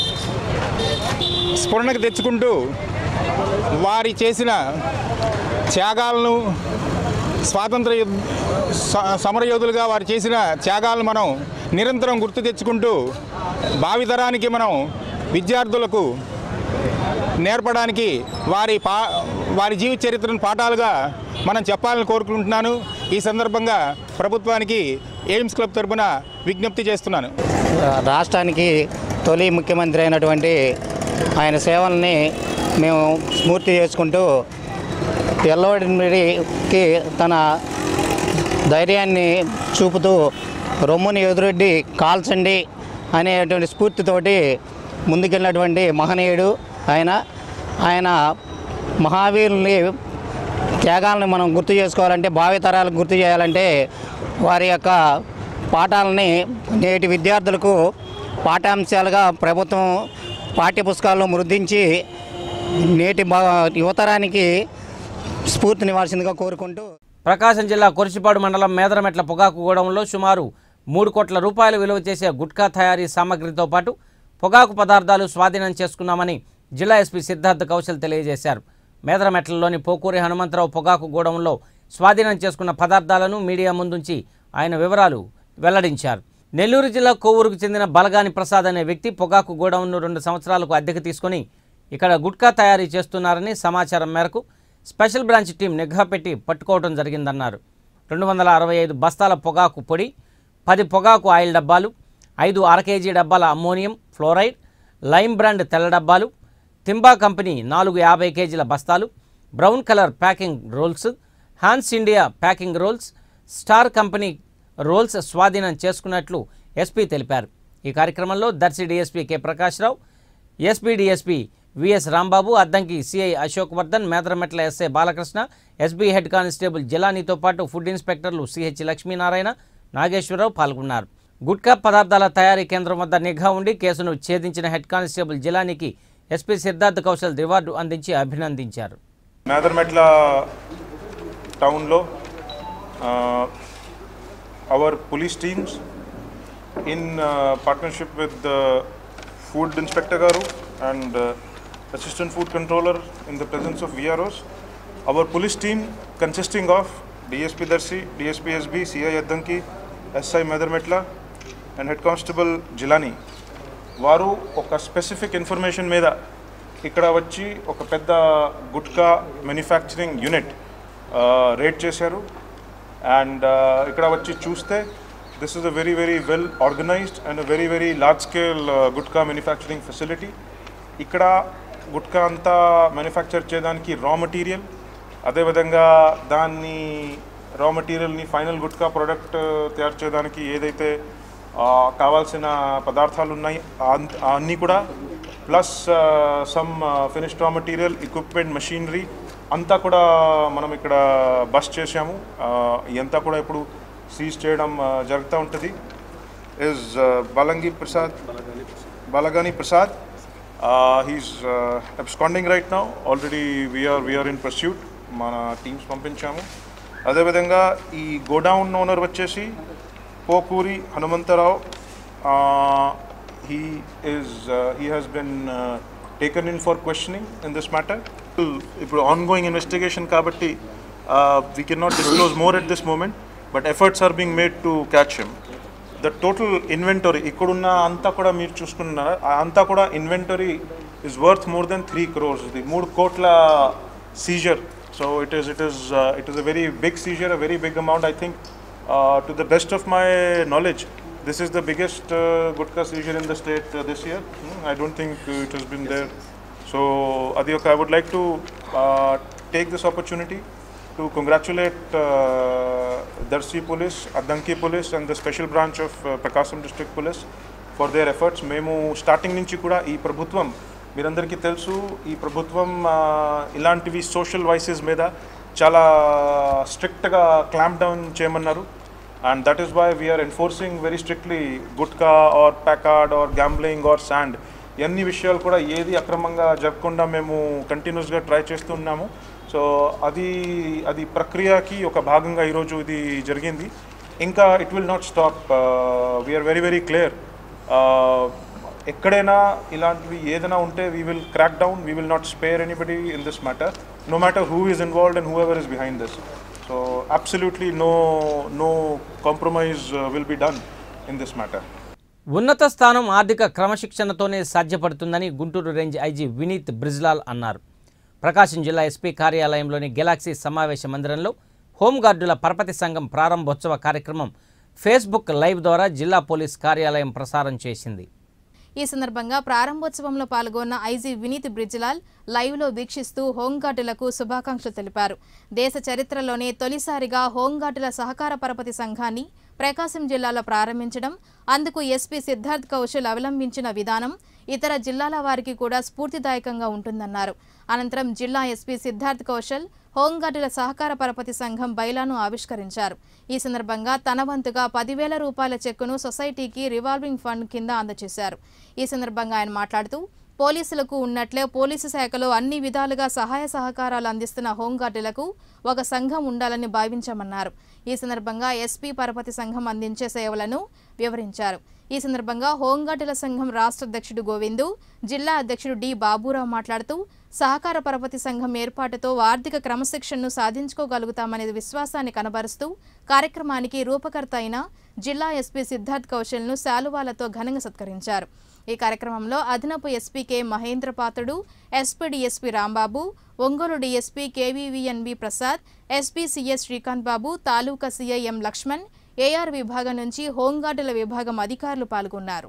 స్ఫురణకు తెచ్చుకుంటూ వారి చేసిన త్యాగాలను, స్వాతంత్ర సమరయోధులుగా వారు చేసిన త్యాగాలను మనం నిరంతరం గుర్తు తెచ్చుకుంటూ భావితరానికి మనం విద్యార్థులకు నేర్పడానికి వారి జీవిత చరిత్రను పాఠాలుగా మనం చెప్పాలని కోరుకుంటున్నాను. ఈ సందర్భంగా ప్రభుత్వానికి ఎయిమ్స్ క్లబ్ తరపున విజ్ఞప్తి చేస్తున్నాను. రాష్ట్రానికి తొలి ముఖ్యమంత్రి అయినటువంటి ఆయన సేవల్ని మేము స్ఫూర్తి చేసుకుంటూ ఎల్లవడికి తన ధైర్యాన్ని చూపుతూ రొమ్ముని ఎదురొడ్డి కాల్చండి అనేటువంటి స్ఫూర్తితోటి ముందుకెళ్ళినటువంటి మహనీయుడు ఆయన మహావీరుని త్యాగాలను మనం గుర్తు చేసుకోవాలంటే, భావితరాలకు గుర్తు చేయాలంటే వారి యొక్క పాఠాలని నేటి విద్యార్థులకు పాఠ్యాంశాలుగా ప్రభుత్వం పాఠ్యపుస్తకాల్లో ముద్రించి నేటి యువతరానికి స్ఫూర్తినివ్వాల్సిందిగా కోరుకుంటూ ప్రకాశం జిల్లా కొరిసిపాడు మండలం మేదరమెట్ల పొగాకు గోడౌన్లో సుమారు 3 కోట్ల రూపాయల విలువ చేసే గుట్కా తయారీ సామగ్రితో పాటు పొగాకు పదార్థాలు స్వాధీనం చేసుకున్నామని జిల్లా ఎస్పీ సిద్ధార్థ్ కౌశల్ తెలియజేశారు. మేదరమెట్లలోని పోకూరి హనుమంతరావు పొగాకు గోడౌన్లో స్వాధీనం చేసుకున్న పదార్థాలను మీడియా ముందుంచి ఆయన వివరాలు వెల్లడించారు. నెల్లూరు జిల్లా కోవూరుకు చెందిన బలగాని ప్రసాద్ అనే వ్యక్తి పొగాకు గోడౌన్ను 2 సంవత్సరాలకు అద్దెకు తీసుకుని ఇక్కడ గుట్కా తయారీ చేస్తున్నారని సమాచారం మేరకు స్పెషల్ బ్రాంచ్ టీం నిఘా పెట్టి పట్టుకోవడం జరిగిందన్నారు. 265 బస్తాల పొగాకు పొడి, 10 పొగాకు ఆయిల్ డబ్బాలు, 5 అర కేజీ డబ్బాల అమ్మోనియం ఫ్లోరైడ్, లైమ్ బ్రాండ్ తెల్ల డబ్బాలు, తింబా కంపెనీ 4 50 కేజీల బస్తాలు, brown colour packing rolls, Hans India packing rolls, star company rolls స్వాధీనం చేసుకున్నట్లు ఎస్పీ తెలిపారు. ఈ కార్యక్రమంలో Darsi DSP K Prakashrao, SP DSP VS Rambabu, Addanki CI Ashok Vardhan, Medarametla SI Balakrishna, SB head constable జిలానీతో పాటు ఫుడ్ ఇన్స్పెక్టర్లు సిహెచ్ లక్ష్మీనారాయణ, నాగేశ్వరరావు పాల్గొన్నారు. గుట్కా పదార్థాల తయారీ కేంద్రం వద్ద నిఘా ఉండి కేసును ఛేదించిన హెడ్ కానిస్టేబుల్ జిలానీకి ఎస్పీ సిద్ధార్థ్ కౌశల్ రివార్డు అందించి అభినందించారు. మేదరమెట్ల టౌన్లో our police teams in partnership with the food inspector garu and assistant food controller in the presence of VROs, our police team consisting of DSP Darsi, DSP SB, CI Addanki, SI Medarmetla and Head Constable Jilani varu oka specific information meeda ikkada vachi oka pedda gutka manufacturing unit raid chesaru. And ikkada vachi chuste this is a very well organized and a very large scale gutka manufacturing facility. Ikkada gutka anta manufacture cheyadaniki raw material ade vidhanga danni raw material ni final gutka product tayar cheyadaniki edaithe kavalsina padarthalu unnai anni kuda plus some finished raw material equipment machinery అంతా కూడా మనం ఇక్కడ bus చేసాము. ఇదంతా కూడా ఇప్పుడు seize చేయడం జరుగుతూ ఉంటుంది. Is Balagani Prasad. He's absconding right now. Already we are in pursuit. Mana teams పంపించాము. అదే విధంగా ఈ గోడౌన్ ఓనర్ వచ్చేసి Pokuri Hanumantharao. He has been taken in for questioning in this matter. ఇప్పుడు ongoing investigation kabatti we cannot disclose more at this moment, but efforts are being made to catch him. The total inventory ikkudunna anta kuda meer chustunnara anta kuda inventory is worth more than 3 crores. The 3 kotla seizure, so it is a very big seizure, a very big amount. I think to the best of my knowledge, this is the biggest gutka seizure in the state this year. I don't think it has been there. So Adioka, I would like to take this opportunity to congratulate Darsi Police, Addanki Police and the special branch of Prakasam District Police for their efforts. Memu starting nunchi kuda ee prabhutvam మీరందరికీ తెలుసు, ఈ ప్రభుత్వం ఇలాంటివి social vices మీద చాలా స్ట్రిక్ట్గా clamp down చేయమన్నారు. And that is why we are enforcing very strictly gutka or packard or gambling or sand ఇవన్నీ విషయాలు కూడా ఏది అక్రమంగా జరగకుండా మేము కంటిన్యూస్గా ట్రై చేస్తున్నాము. సో అది ప్రక్రియకి ఒక భాగంగా ఈరోజు ఇది జరిగింది. ఇంకా it will not stop. We are very very clear. ఎక్కడైనా ఇలాంటివి ఏదైనా ఉంటే we will crack down. We will not spare anybody in this matter, no matter who is involved and whoever is behind this. So absolutely no compromise will be done in this matter. ఉన్నత స్థానం ఆర్థిక క్రమశిక్షణతోనే సాధ్యపడుతుందని Guntur range IG Vineet Brijlal అన్నారు. ప్రకాశం జిల్లా SP కార్యాలయంలోని Galaxy సమావేశ మందిరంలో హోంగార్డుల పరపతి సంఘం ప్రారంభోత్సవ కార్యక్రమం ఫేస్బుక్ లైవ్ ద్వారా జిల్లా పోలీస్ కార్యాలయం ప్రసారం చేసింది. ఈ సందర్భంగా ప్రారంభోత్సవంలో పాల్గొన్న ఐజీ వినీత్ బ్రిజ్లాల్ లైవ్లో వీక్షిస్తూ హోంగార్డులకు శుభాకాంక్షలు తెలిపారు. దేశ చరిత్రలోనే తొలిసారిగా హోంగార్డుల సహకార పరపతి సంఘాన్ని ప్రకాశం జిల్లాలో ప్రారంభించడం, అందుకు ఎస్పీ సిద్ధార్థ్ కౌశల్ అవలంబించిన విధానం ఇతర జిల్లాల వారికి కూడా స్ఫూర్తిదాయకంగా ఉంటుందన్నారు. అనంతరం జిల్లా ఎస్పీ సిద్ధార్థ్ కౌశల్ హోంగార్డుల సహకార పరపతి సంఘం బైలాను ఆవిష్కరించారు. ఈ సందర్భంగా తన వంతుగా 10,000 రూపాయల చెక్కును సొసైటీకి రివాల్వింగ్ ఫండ్ కింద అందజేశారు. ఈ సందర్భంగా ఆయన మాట్లాడుతూ పోలీసులకు ఉన్నట్లే పోలీసు శాఖలో అన్ని విధాలుగా సహాయ సహకారాలు అందిస్తున్న హోంగార్డులకు ఒక సంఘం ఉండాలని భావించామన్నారు. ఈ సందర్భంగా ఎస్పీ పరపతి సంఘం అందించే సేవలను వివరించారు. ఈ సందర్భంగా హోంగార్డుల సంఘం రాష్ట్ర అధ్యక్షుడు గోవిందు, జిల్లా అధ్యక్షుడు డి బాబురావు మాట్లాడుతూ సహకార పరపతి సంఘం ఏర్పాటుతో ఆర్థిక క్రమశిక్షణను సాధించుకోగలుగుతామనే విశ్వాసాన్ని కనబరుస్తూ కార్యక్రమానికి రూపకర్త అయిన జిల్లా ఎస్పీ సిద్ధార్థ్ కౌశల్ను శాలువాలతో ఘనంగా సత్కరించారు. ఈ కార్యక్రమంలో అదనపు SP K Mahendrapatrudu, SP DSP Rambabu, Ongole DSP KVVNB Prasad, SP CS Srikanth Babu, taluka CI M Lakshman, AR విభాగం నుంచి హోంగార్డుల విభాగం అధికారులు పాల్గొన్నారు.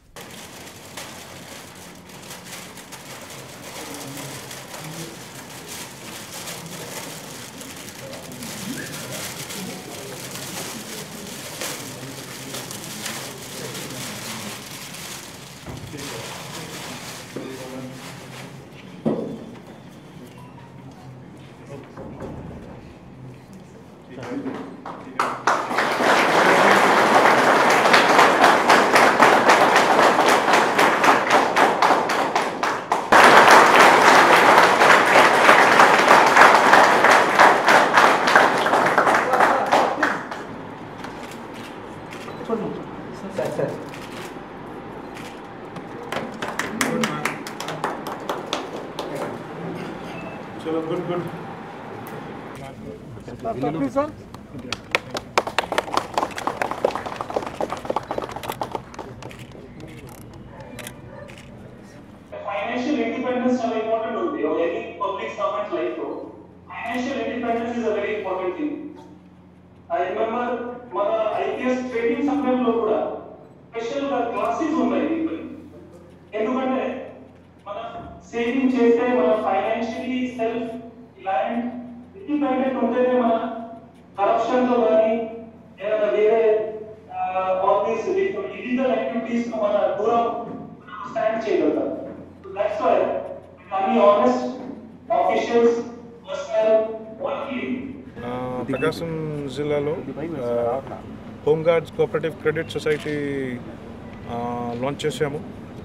Financial independence చాలా ఇంపార్టెంట్ ఉంది. ఎనీ పబ్లిక్ సర్వెంట్ లైఫ్ లో financial independence is a very important thing. I remember మన ఐపీఎస్ ట్రైనింగ్ సమయంలో కూడా స్పెషల్ గా క్లాసెస్ ఉన్నాయి దీనిపై. ఎందుకంటే మనం సేవింగ్ చేస్తే మన ఫైనాన్షియలీ సెల్ఫ్ రిలయంట్ ఇండిపెండెంట్ ఉంటేనే మన కరప్షన్ తో కానీ ఏదైనా వేరే ఆల్ దీస్ ఇల్లీగల్ యాక్టివిటీస్ మన దూరం స్టాండ్ చేయగలుగుతాం. That's why any honest officials, personnel, working. Prakasam జిల్లాలో home guards cooperative credit society launch చేశాము.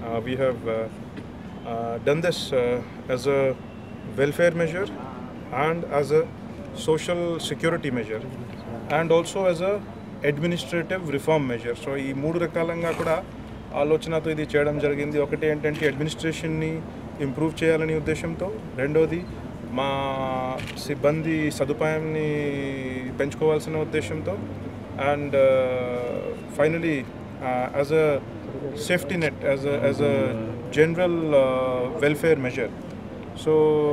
We have done this as a welfare measure and as a social security measure and also as a administrative reform measure. So ఈ మూడు రకాలంగా కూడా ఆలోచనతో ఇది చేయడం జరిగింది. ఒకటి ఏంటంటే అడ్మినిస్ట్రేషన్ని ఇంప్రూవ్ చేయాలనే ఉద్దేశంతో, రెండోది మా సిబ్బంది సదుపాయాన్ని పెంచుకోవాల్సిన ఉద్దేశంతో, and finally as a safety net, as a general welfare measure. So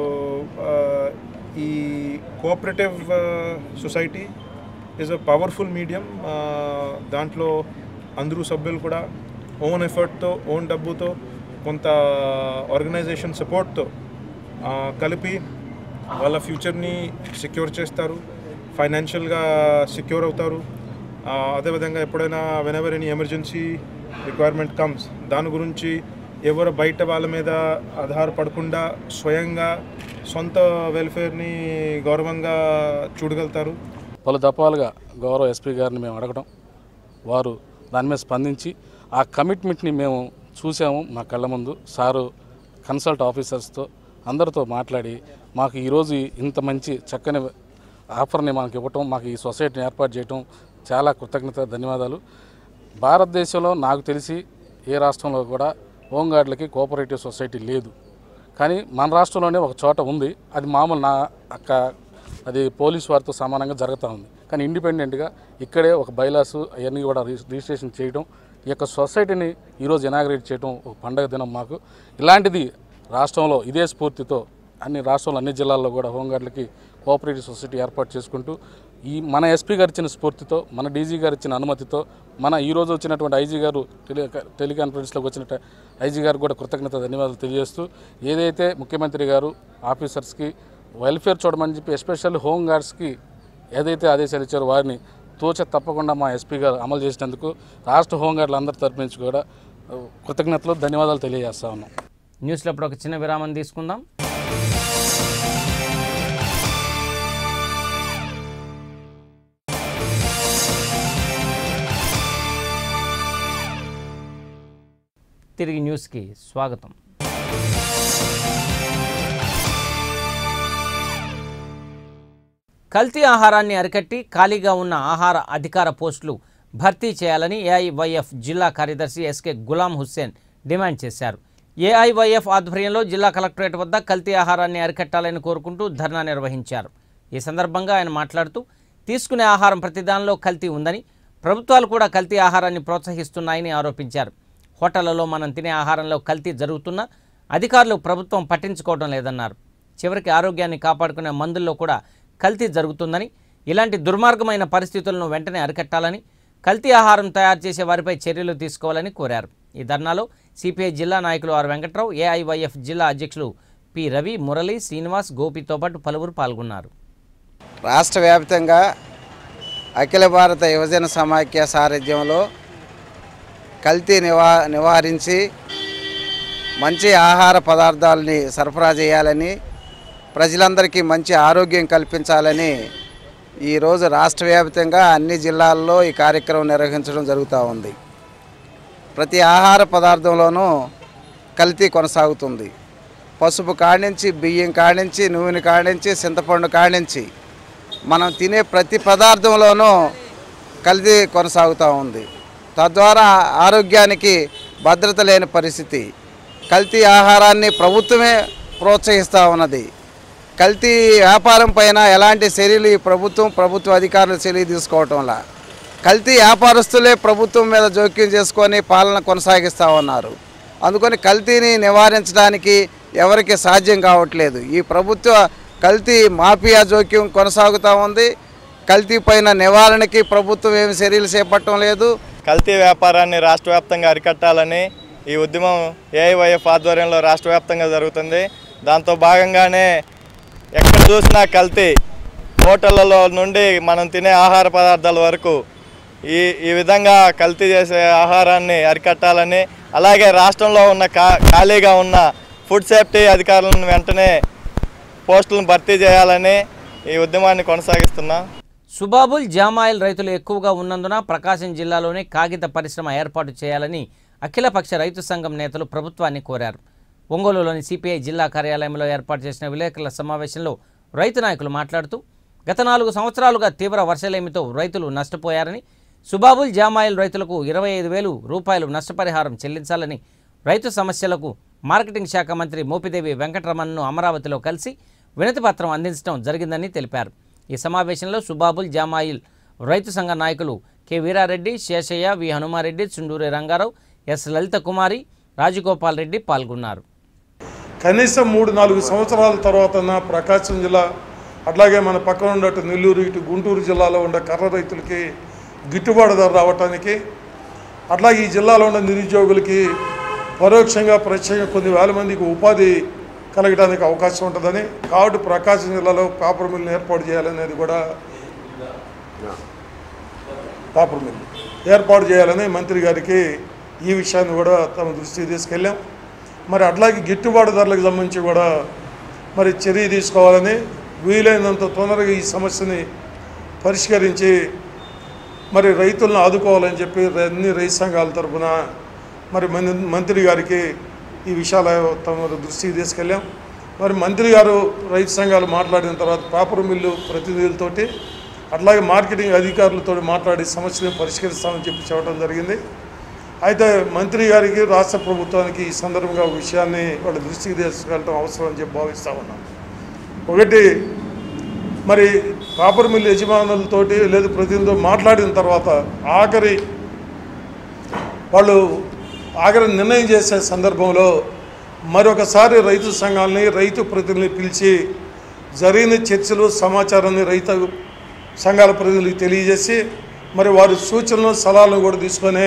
ఈ cooperative society is a powerful medium. దాంట్లో అందరూ సభ్యులు కూడా ఓన్ ఎఫర్ట్తో, ఓన్ డబ్బుతో, కొంత ఆర్గనైజేషన్ సపోర్ట్తో కలిపి వాళ్ళ ఫ్యూచర్ని సెక్యూర్ చేస్తారు, ఫైనాన్షియల్గా సెక్యూర్ అవుతారు. అదేవిధంగా ఎప్పుడైనా whenever any emergency requirement comes, దాని గురించి ఎవరు బయట వాళ్ళ మీద ఆధారపడకుండా స్వయంగా సొంత వెల్ఫేర్ని గౌరవంగా చూడగలుగుతారు. పలు దఫాలుగా గౌరవ ఎస్పీ గారిని మేము అడగడం, వారు దాని మీద స్పందించి ఆ కమిట్మెంట్ని మేము చూసాము మా కళ్ళ ముందు. సారు కన్సల్ట్ ఆఫీసర్స్తో అందరితో మాట్లాడి మాకు ఈరోజు ఇంత మంచి చక్కని ఆఫర్ని మాకు ఇవ్వటం, మాకు ఈ సొసైటీని ఏర్పాటు చేయటం చాలా కృతజ్ఞత, ధన్యవాదాలు. భారతదేశంలో నాకు తెలిసి ఏ రాష్ట్రంలో కూడా హోంగార్డులకి కోఆపరేటివ్ సొసైటీ లేదు, కానీ మన రాష్ట్రంలోనే ఒక చోట ఉంది. అది మామూలు అది పోలీసు వారితో సమానంగా జరుగుతూ ఉంది. కానీ ఇండిపెండెంట్గా ఇక్కడే ఒక బైలాసు అవన్నీ కూడా రిజిస్ట్రేషన్ చేయడం, ఈ యొక్క సొసైటీని ఈరోజు ఇనాగ్రేట్ చేయడం ఒక పండగ దినం మాకు. ఇలాంటిది రాష్ట్రంలో ఇదే స్ఫూర్తితో అన్ని జిల్లాల్లో కూడా హోంగార్డులకి కోఆపరేటివ్ సొసైటీ ఏర్పాటు చేసుకుంటూ మన ఎస్పీ గారు ఇచ్చిన స్ఫూర్తితో, మన డీజీ గారు ఇచ్చిన అనుమతితో, మన ఈరోజు వచ్చినటువంటి ఐజీ గారు టెలికాన్ఫరెన్స్లోకి వచ్చిన ఐజీ గారు కూడా కృతజ్ఞత, ధన్యవాదాలు తెలియజేస్తూ, ఏదైతే ముఖ్యమంత్రి గారు ఆఫీసర్స్కి వెల్ఫేర్ చూడమని చెప్పి ఎస్పెషల్లీ హోంగార్డ్స్కి ఏదైతే ఆదేశాలు ఇచ్చారో వారిని తప్పకుండా మా ఎస్పీ గారు అమలు చేసినందుకు రాష్ట్ర హోంగార్డులు అందరి తరపు నుంచి కూడా కృతజ్ఞతలు, ధన్యవాదాలు తెలియజేస్తా ఉన్నాం. న్యూస్లో ఇప్పుడు ఒక చిన్న విరామం తీసుకుందాం. తిరిగి న్యూస్కి స్వాగతం. కల్తీ ఆహారాన్ని అరికట్టి ఖాళీగా ఉన్న ఆహార అధికార పోస్టులు భర్తీ చేయాలని ఏఐవైఎఫ్ జిల్లా కార్యదర్శి ఎస్కే గులాం హుస్సేన్ డిమాండ్ చేశారు. ఏఐవైఎఫ్ ఆధ్వర్యంలో జిల్లా కలెక్టరేట్ వద్ద కల్తీ ఆహారాన్ని అరికట్టాలని కోరుకుంటూ ధర్నా నిర్వహించారు. ఈ సందర్భంగా ఆయన మాట్లాడుతూ, తీసుకునే ఆహారం ప్రతిదానిలో కల్తీ ఉందని, ప్రభుత్వాలు కూడా కల్తీ ఆహారాన్ని ప్రోత్సహిస్తున్నాయని ఆరోపించారు. హోటళ్లలో మనం తినే ఆహారంలో కల్తీ జరుగుతున్నా అధికారులు ప్రభుత్వం పట్టించుకోవడం లేదన్నారు. చివరికి ఆరోగ్యాన్ని కాపాడుకునే మందుల్లో కూడా కల్తీ జరుగుతుందని, ఇలాంటి దుర్మార్గమైన పరిస్థితులను వెంటనే అరికట్టాలని, కల్తీ ఆహారం తయారు చేసే వారిపై చర్యలు తీసుకోవాలని కోరారు. ఈ ధర్నాలో సిపిఐ జిల్లా నాయకులు ఆర్ వెంకట్రావు, ఏఐవైఎఫ్ జిల్లా అధ్యక్షులు పి రవి, మురళి, శ్రీనివాస్, గోపితో పాటు పలువురు పాల్గొన్నారు. రాష్ట్ర వ్యాప్తంగా అఖిల భారత యువజన సమాఖ్య సారథ్యంలో కల్తీ నివారించి మంచి ఆహార పదార్థాలని సరఫరా చేయాలని, ప్రజలందరికీ మంచి ఆరోగ్యం కల్పించాలని ఈరోజు రాష్ట్ర వ్యాప్తంగా అన్ని జిల్లాల్లో ఈ కార్యక్రమం నిర్వహించడం జరుగుతూ ఉంది. ప్రతి ఆహార పదార్థంలోనూ కల్తీ కొనసాగుతుంది. పసుపు కాడించి, బియ్యం కాడించి, నూనె కాడించి, చింతపండు కాడించి మనం తినే ప్రతి పదార్థంలోనూ కల్తీ కొనసాగుతూ ఉంది. తద్వారా ఆరోగ్యానికి భద్రత లేని పరిస్థితి. కల్తీ ఆహారాన్ని ప్రభుత్వమే ప్రోత్సహిస్తూ ఉన్నది. కల్తీ వ్యాపారం పైన ఎలాంటి చర్యలు ఈ ప్రభుత్వ అధికారులు చర్యలు తీసుకోవటంలా కల్తీ వ్యాపారస్తులే ప్రభుత్వం మీద జోక్యం చేసుకొని పాలన కొనసాగిస్తూ ఉన్నారు. అందుకని కల్తీని నివారించడానికి ఎవరికి సాధ్యం కావట్లేదు. ఈ ప్రభుత్వ కల్తీ మాఫియా జోక్యం కొనసాగుతూ ఉంది. కల్తీ పైన నివారణకి ప్రభుత్వం ఏమి చర్యలు చేపట్టడం లేదు. కల్తీ వ్యాపారాన్ని రాష్ట్ర వ్యాప్తంగా అరికట్టాలని ఈ ఉద్యమం ఏఐవైఎఫ్ ఆధ్వర్యంలో రాష్ట్ర వ్యాప్తంగా జరుగుతుంది. దాంతో భాగంగానే ఎక్కడ చూసినా కల్తీ, హోటళ్లలో నుండి మనం తినే ఆహార పదార్థాల వరకు ఈ విధంగా కల్తీ చేసే ఆహారాన్ని అరికట్టాలని, అలాగే రాష్ట్రంలో ఉన్న ఖాళీగా ఉన్న ఫుడ్ సేఫ్టీ అధికారులను వెంటనే పోస్టులను భర్తీ చేయాలని ఈ ఉద్యమాన్ని కొనసాగిస్తున్నాం. సుబాబుల్ జామాయిల్ రైతులు ఎక్కువగా ఉన్నందున ప్రకాశం జిల్లాలోనే కాగిత పరిశ్రమ ఏర్పాటు చేయాలని అఖిలపక్ష రైతు సంఘం నేతలు ప్రభుత్వాన్ని కోరారు. ఒంగోలులోని సిపిఐ జిల్లా కార్యాలయంలో ఏర్పాటు చేసిన విలేకరుల సమావేశంలో రైతు నాయకులు మాట్లాడుతూ గత 4 సంవత్సరాలుగా తీవ్ర వర్షలేమితో రైతులు నష్టపోయారని, సుబాబుల్ జామాయిల్ రైతులకు 25,000 రూపాయలు నష్టపరిహారం చెల్లించాలని, రైతు సమస్యలకు మార్కెటింగ్ శాఖ మంత్రి మోపిదేవి వెంకటరమణను అమరావతిలో కలిసి వినతిపత్రం అందించడం జరిగిందని తెలిపారు. ఈ సమావేశంలో సుబాబుల్ జామాయిల్ రైతు సంఘ నాయకులు K Veerareddy, Seshaiah, V Hanumareddy, Chunduri Rangarao, S Lalitha Kumari, Rajagopal Reddy పాల్గొన్నారు. కనీసం 3-4 సంవత్సరాల తర్వాత ప్రకాశం జిల్లా అట్లాగే మన పక్కన ఉన్నట్టు నెల్లూరు, ఇటు గుంటూరు జిల్లాలో ఉండే కర్ర రైతులకి గిట్టుబాటు ధర రావటానికి, అట్లాగే ఈ జిల్లాలో ఉన్న నిరుద్యోగులకి పరోక్షంగా ప్రత్యేకంగా కొన్ని వేల మందికి ఉపాధి కలగడానికి అవకాశం ఉంటుందని, కాబట్టి ప్రకాశం జిల్లాలో పేపర్ మిల్లుని ఏర్పాటు చేయాలనేది కూడా పేపర్ మిల్లు ఏర్పాటు చేయాలని మంత్రి గారికి ఈ విషయాన్ని కూడా తమ దృష్టికి తీసుకెళ్ళాం. మరి అట్లాగే గిట్టుబాటు ధరలకు సంబంధించి కూడా మరి చర్య తీసుకోవాలని, వీలైనంత తొందరగా ఈ సమస్యని పరిష్కరించి మరి రైతులను ఆదుకోవాలని చెప్పి అన్ని రైతు సంఘాల తరఫున మరి మంత్రి గారికి ఈ విషయాలు తమ దృష్టికి తీసుకెళ్ళాం. మరి మంత్రి గారు రైతు సంఘాలు మాట్లాడిన తర్వాత పేపర్ మిల్లు ప్రతినిధులతోటి అట్లాగే మార్కెటింగ్ అధికారులతో మాట్లాడి సమస్యలను పరిష్కరిస్తామని చెప్పి చెప్పడం జరిగింది. అయితే మంత్రి గారికి రాష్ట్ర ప్రభుత్వానికి ఈ సందర్భంగా విషయాన్ని వాళ్ళ దృష్టికి తీసుకెళ్ళడం అవసరం అని చెప్పి భావిస్తూ ఉన్నాం. ఒకటి, మరి పేపర్ మిల్లు యజమానులతోటి లేదా ప్రతినిధులతో మాట్లాడిన తర్వాత ఆఖరి నిర్ణయం చేసే సందర్భంలో మరొకసారి రైతు సంఘాలని, రైతు ప్రతినిధులని పిలిచి జరిగిన చర్చలు, సమాచారాన్ని రైతు సంఘాల ప్రతినిధులకు తెలియజేసి మరి వారి సూచనలు, సలహాలను కూడా తీసుకొని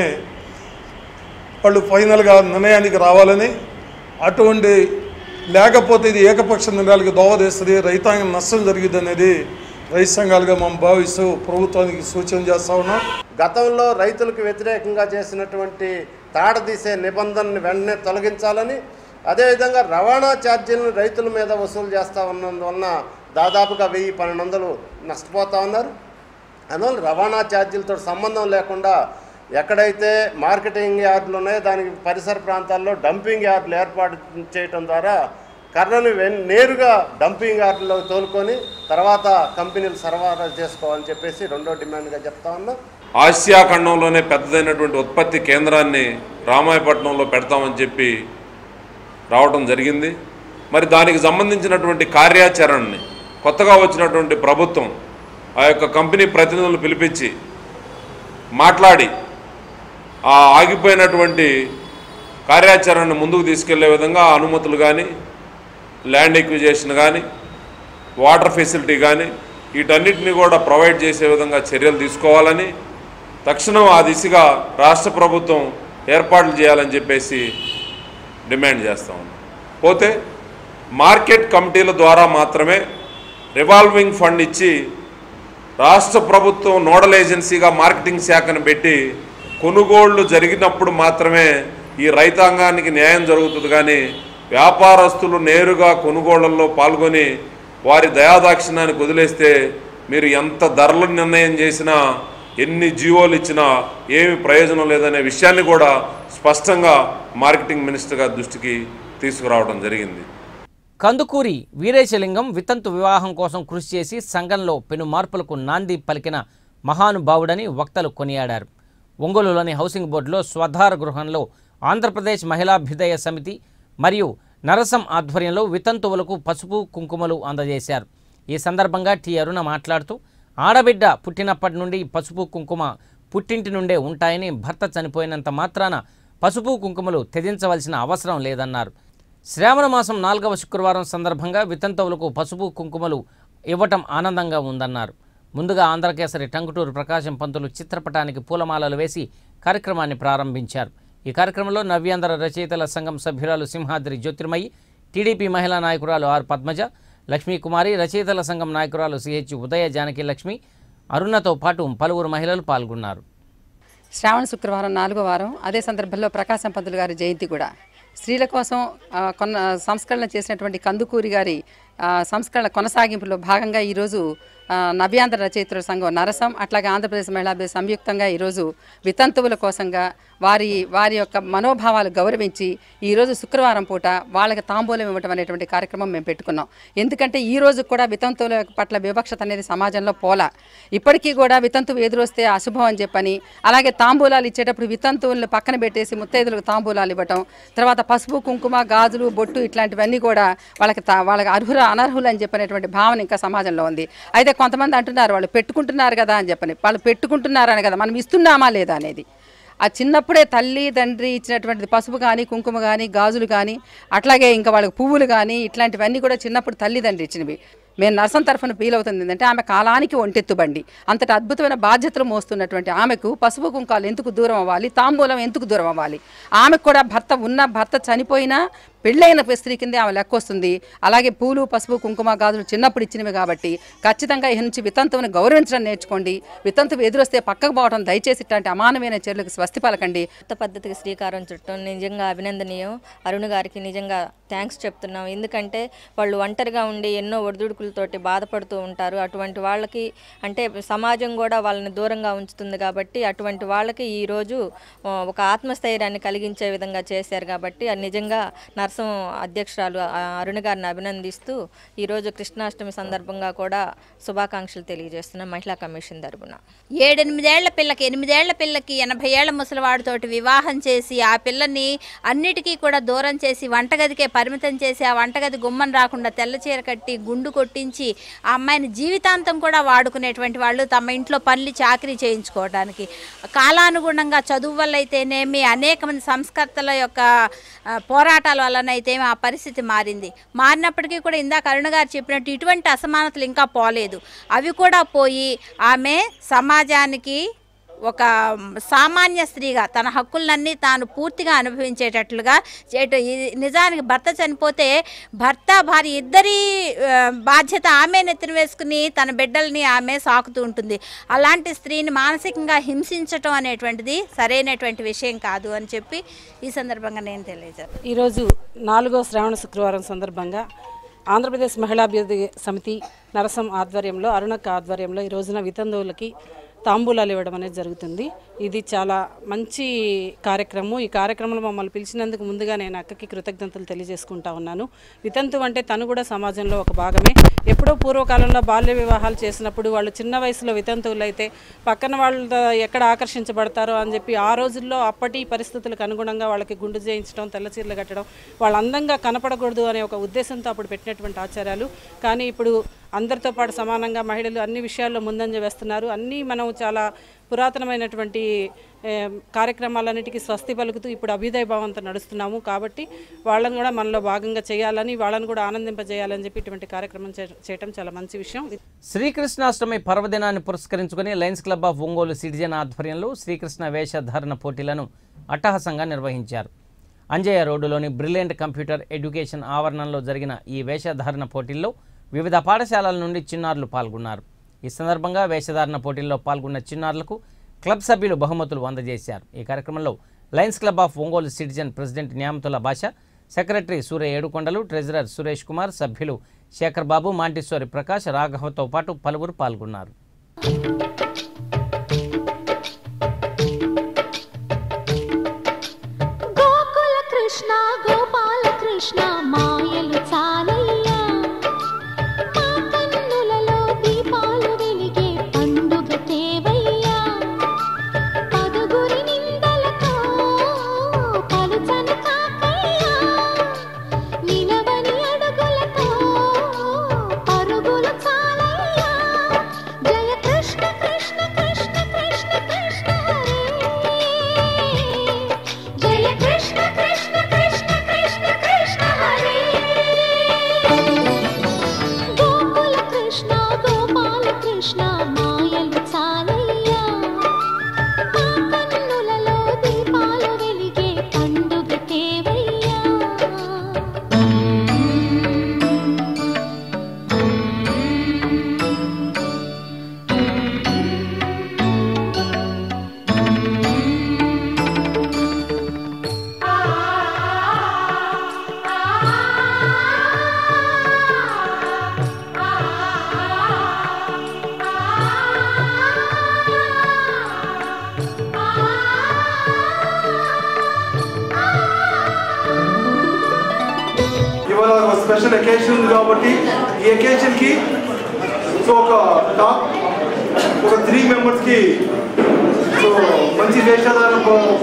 వాళ్ళు ఫైనల్గా నిర్ణయానికి రావాలని, అటువంటి లేకపోతే ఇది ఏకపక్ష నిర్ణయాలకు దోహదేస్తుంది, రైతాంగం నష్టం జరిగింది అనేది రైతు సంఘాలుగా మనం భావిస్తూ ప్రభుత్వానికి సూచన చేస్తూ ఉన్నాం. గతంలో రైతులకు వ్యతిరేకంగా చేసినటువంటి తాడదీసే నిబంధనని వెంటనే తొలగించాలని, అదేవిధంగా రవాణా ఛార్జీలను రైతుల మీద వసూలు చేస్తూ ఉన్నందువలన దాదాపుగా 1000-1200 నష్టపోతూ ఉన్నారు. అందువల్ల రవాణా ఛార్జీలతో సంబంధం లేకుండా ఎక్కడైతే మార్కెటింగ్ యార్డులు ఉన్నాయో దానికి పరిసర ప్రాంతాల్లో డంపింగ్ యార్డులు ఏర్పాటు చేయడం ద్వారా కర్రను నేరుగా డంపింగ్ యార్డులో తోలుకొని తర్వాత కంపెనీలు సరఫరా చేసుకోవాలని చెప్పేసి రెండో డిమాండ్గా చెప్తా ఉన్నాం. ఆసియా ఖండంలోనే పెద్దదైనటువంటి ఉత్పత్తి కేంద్రాన్ని రామాయపట్నంలో పెడతామని చెప్పి రావడం జరిగింది. మరి దానికి సంబంధించినటువంటి కార్యాచరణని కొత్తగా వచ్చినటువంటి ప్రభుత్వం ఆ యొక్క కంపెనీ ప్రతినిధులను పిలిపించి మాట్లాడి ఆ ఆగిపోయినటువంటి కార్యాచరణను ముందుకు తీసుకెళ్లే విధంగా అనుమతులు కానీ, ల్యాండ్ ఎక్విజేషన్ కానీ, వాటర్ ఫెసిలిటీ కానీ వీటన్నిటిని కూడా ప్రొవైడ్ చేసే విధంగా చర్యలు తీసుకోవాలని, తక్షణం ఆ దిశగా రాష్ట్ర ప్రభుత్వం ఏర్పాట్లు చేయాలని చెప్పేసి డిమాండ్ చేస్తూ ఉన్నాం. పోతే మార్కెట్ కమిటీల ద్వారా మాత్రమే రివాల్వింగ్ ఫండ్ ఇచ్చి రాష్ట్ర ప్రభుత్వం నోడల్ ఏజెన్సీగా మార్కెటింగ్ శాఖను పెట్టి కొనుగోళ్లు జరిగినప్పుడు మాత్రమే ఈ రైతాంగానికి న్యాయం జరుగుతుంది. కానీ వ్యాపారస్తులు నేరుగా కొనుగోళ్లలో పాల్గొని వారి దయాదాక్షిణ్యానికి వదిలేస్తే మీరు ఎంత ధరలు నిర్ణయం చేసినా, ఎన్ని జీవోలు ఇచ్చినా ఏమి ప్రయోజనం లేదనే విషయాన్ని కూడా స్పష్టంగా మార్కెటింగ్ మినిస్టర్ గారి దృష్టికి తీసుకురావడం జరిగింది. కందుకూరి వీరేశలింగం వితంతు వివాహం కోసం కృషి చేసి సంఘంలో పెను మార్పులకు నాంది పలికిన మహానుభావుడని వక్తలు కొనియాడారు. ఒంగోలులోని హౌసింగ్ బోర్డులో స్వధార గృహంలో ఆంధ్రప్రదేశ్ మహిళాభ్యుదయ సమితి మరియు నరసం ఆధ్వర్యంలో వితంతువులకు పసుపు కుంకుమలు అందజేశారు. ఈ సందర్భంగా టి అరుణ మాట్లాడుతూ ఆడబిడ్డ పుట్టినప్పటి నుండి పసుపు కుంకుమ పుట్టింటి నుండే ఉంటాయని, భర్త చనిపోయినంత మాత్రాన పసుపు కుంకుమలు త్యజించవలసిన అవసరం లేదన్నారు. శ్రావణ మాసం 4వ శుక్రవారం సందర్భంగా వితంతువులకు పసుపు కుంకుమలు ఇవ్వటం ఆనందంగా ఉందన్నారు. ముందుగా ఆంధ్రకేసరి టంగుటూరు ప్రకాశం పంతులు చిత్రపటానికి పూలమాలలు వేసి కార్యక్రమాన్ని ప్రారంభించారు. ఈ కార్యక్రమంలో నవ్యాంధ్ర రచయితల సంఘం సభ్యురాలు సింహాద్రి జ్యోతిర్మయి, టీడీపీ మహిళా నాయకురాలు ఆర్ పద్మజ, లక్ష్మీకుమారి, రచయితల సంఘం నాయకురాలు సిహెచ్ ఉదయ జానకి లక్ష్మి, అరుణతో పాటు పలువురు మహిళలు పాల్గొన్నారు. శ్రావణ శుక్రవారం 4వ వారం, అదే సందర్భంలో ప్రకాశం పంతులు గారి జయంతి కూడా. స్త్రీల కోసం కొన్ని సంస్కరణ చేసినటువంటి కందుకూరి గారి సంస్కరణ కొనసాగింపులో భాగంగా ఈరోజు నవ్యాంధ్ర రచయితల సంఘం నరసం అట్లాగే ఆంధ్రప్రదేశ్ మహిళా సంయుక్తంగా ఈరోజు వితంతువుల కోసంగా వారి యొక్క మనోభావాలు గౌరవించి ఈరోజు శుక్రవారం పూట వాళ్ళకి తాంబూలం ఇవ్వటం అనేటువంటి కార్యక్రమం మేము పెట్టుకున్నాం. ఎందుకంటే ఈ రోజు కూడా వితంతువుల పట్ల వివక్షత అనేది సమాజంలో పోలా. ఇప్పటికీ కూడా వితంతువు ఎదురొస్తే అశుభం అని చెప్పని, అలాగే తాంబూలాలు ఇచ్చేటప్పుడు వితంతువులను పక్కన పెట్టేసి ముత్తైదులకు తాంబూలాలు ఇవ్వటం, తర్వాత పసుపు కుంకుమ గాజులు బొట్టు ఇట్లాంటివన్నీ కూడా వాళ్ళకి అనర్హులు అని చెప్పినటువంటి భావన ఇంకా సమాజంలో ఉంది. అయితే కొంతమంది అంటున్నారు వాళ్ళు పెట్టుకుంటున్నారు కదా అని చెప్పని. వాళ్ళు పెట్టుకుంటున్నారని కదా, మనం ఇస్తున్నామా లేదా అనేది. ఆ చిన్నప్పుడే తల్లి తండ్రి ఇచ్చినటువంటి పసుపు కానీ కుంకుమ కానీ గాజులు కానీ అట్లాగే ఇంకా వాళ్ళకి పువ్వులు కానీ ఇట్లాంటివన్నీ కూడా చిన్నప్పుడు తల్లిదండ్రి ఇచ్చినవి. మేము నర్సం తరఫున ఫీల్ అవుతుంది ఏంటంటే ఆమె కాలానికి ఒంటెత్తుబండి, అంతటి అద్భుతమైన బాధ్యతలు మోస్తున్నటువంటి ఆమెకు పసుపు కుంకాలు ఎందుకు దూరం అవ్వాలి, తాంబూలం ఎందుకు దూరం అవ్వాలి? ఆమెకు కూడా భర్త చనిపోయినా పెళ్ళైన స్త్రీ కిందే ఆమె లెక్క వస్తుంది. అలాగే పూలు పసుపు కుంకుమ గాజులు చిన్నప్పుడు ఇచ్చినవి కాబట్టి ఖచ్చితంగా ఈ నుంచి వితంతువుని గౌరవించడం నేర్చుకోండి. వితంతువు ఎదురొస్తే పక్కకు పోవడం దయచేసి ఇట్లాంటి అమానమైన చర్యలకు స్వస్తి పలకండి. కొత్త పద్ధతికి శ్రీకారం చుట్టడం నిజంగా అభినందనీయం. అరుణ్ గారికి నిజంగా థ్యాంక్స్ చెప్తున్నాం. ఎందుకంటే వాళ్ళు ఒంటరిగా ఉండి ఎన్నో ఒడిదుడుకులతోటి బాధపడుతూ ఉంటారు. అటువంటి వాళ్ళకి అంటే సమాజం కూడా వాళ్ళని దూరంగా ఉంచుతుంది కాబట్టి అటువంటి వాళ్ళకి ఈరోజు ఒక ఆత్మస్థైర్యాన్ని కలిగించే విధంగా చేశారు కాబట్టి నిజంగా నర్సం అధ్యక్షురాలు అరుణ్ గారిని అభినందిస్తూ ఈరోజు కృష్ణాష్టమి సందర్భంగా కూడా శుభాకాంక్షలు తెలియజేస్తున్నాం మహిళా కమిషన్ తరపున. 7-8 ఏళ్ల పిల్లకి 8 ఏళ్ల పిల్లకి 80 ఏళ్ల ముసలివాడితోటి వివాహం చేసి ఆ పిల్లని అన్నిటికీ కూడా దూరం చేసి వంటగదికే పరిమితం చేసి ఆ వంటగది గుమ్మం రాకుండా తెల్ల చీర కట్టి గుండు కొట్టించి ఆ అమ్మాయిని జీవితాంతం కూడా వాడుకునేటువంటి వాళ్ళు తమ ఇంట్లో పనులు చాకరీ చేయించుకోవడానికి. కాలానుగుణంగా చదువు వల్ల అయితేనేమి అనేక మంది సంస్కర్తల యొక్క పోరాటాల వల్లనైతే ఆ పరిస్థితి మారినప్పటికీ కూడా ఇందాక అరుణ గారు చెప్పినట్టు ఇటువంటి అసమానతలు ఇంకా పోలేదు. అవి కూడా పోయి ఆమె సమాజానికి ఒక సామాన్య స్త్రీగా తన హక్కులన్నీ తాను పూర్తిగా అనుభవించేటట్లుగా నిజానికి భర్త చనిపోతే భర్త భార్య ఇద్దరి బాధ్యత ఆమె నెత్తిన వేసుకుని తన బిడ్డల్ని ఆమె సాకుతూ ఉంటుంది. అలాంటి స్త్రీని మానసికంగా హింసించటం అనేటువంటిది సరైనటువంటి విషయం కాదు అని చెప్పి ఈ సందర్భంగా నేను తెలియజేస్తాను. ఈరోజు 4వ శ్రావణ శుక్రవారం సందర్భంగా ఆంధ్రప్రదేశ్ మహిళాభివృద్ధి సమితి నరసం ఆధ్వర్యంలో అరుణక్క ఆధ్వర్యంలో ఈ రోజున వితంతువులకి తాంబూలాలు ఇవ్వడం అనేది జరుగుతుంది. ఇది చాలా మంచి కార్యక్రమం. ఈ కార్యక్రమంలో మమ్మల్ని పిలిచినందుకు ముందుగా నేను అక్కకి కృతజ్ఞతలు తెలియజేసుకుంటా ఉన్నాను. వితంతువు అంటే తను కూడా సమాజంలో ఒక భాగమే. ఎప్పుడో పూర్వకాలంలో బాల్య వివాహాలు చేసినప్పుడు వాళ్ళు చిన్న వయసులో వితంతువులు అయితే పక్కన వాళ్ళ ఎక్కడ ఆకర్షించబడతారో అని చెప్పి ఆ రోజుల్లో అప్పటి పరిస్థితులకు అనుగుణంగా వాళ్ళకి గుండు చేయించడం, తెల్ల చీరలు కట్టడం, వాళ్ళు అందంగా కనపడకూడదు అనే ఒక ఉద్దేశంతో అప్పుడు పెట్టినటువంటి ఆచారాలు. కానీ ఇప్పుడు అందరితో పాటు సమానంగా మహిళలు అన్ని విషయాల్లో ముందంజ వేస్తున్నారు. అన్నీ మనం చాలా పురాతనమైనటువంటి కార్యక్రమాలన్నిటికీ స్వస్తి పలుకుతూ ఇప్పుడు అభ్యుదయ భావంతో నడుస్తున్నాము. కాబట్టి వాళ్ళని కూడా మనలో భాగంగా చేయాలని, వాళ్ళని కూడా ఆనందింపజేయాలని చెప్పి ఇటువంటి కార్యక్రమం చేయడం చాలా మంచి విషయం. శ్రీకృష్ణాష్టమి పర్వదినాన్ని పురస్కరించుకుని Lions Club of Ongole citizen ఆధ్వర్యంలో శ్రీకృష్ణ వేషధారణ పోటీలను అట్టహాసంగా నిర్వహించారు. అంజయ్య రోడ్డులోని బ్రిలియంట్ కంప్యూటర్ ఎడ్యుకేషన్ ఆవరణంలో జరిగిన ఈ వేషధారణ పోటీల్లో వివిధ పాఠశాలల నుండి చిన్నారులు పాల్గొన్నారు. ఈ సందర్భంగా వేషధారణ పోటీల్లో పాల్గొన్న చిన్నారులకు క్లబ్ సభ్యులు బహుమతులు అందజేశారు. ఈ కార్యక్రమంలో Lions Club of Ongole citizen president Nyamathula Basha, secretary Surya Edukondalu, treasurer Suresh Kumar, సభ్యులు శేఖర్ బాబు, మాంటిశ్వరి ప్రకాష్, రాఘవతో పాటు పలువురు పాల్గొన్నారు. గోకుల కృష్ణ గోపాల కృష్ణ మాయలు చాలయ్యా, మా కన్నులలో దీపాలు వెలిగే పండుగ తేవయ్యా, పదుగురి నిందలతో పలుచని కాకయ్యా, నిలవని అడుగులతో పరుగులు చాలయ్యా, జయ కృష్ణ కృష్ణ కృష్ణ కృష్ణ కృష్ణ హరే, జయ కృష్ణ కృష్ణ కృష్ణ కృష్ణ కృష్ణ హరే. స్పెషల్ అకేషన్ కాబట్టి ఈ అకేషన్కి సో ఒక 3 మెంబర్స్కి సో మంచి వేషధారణ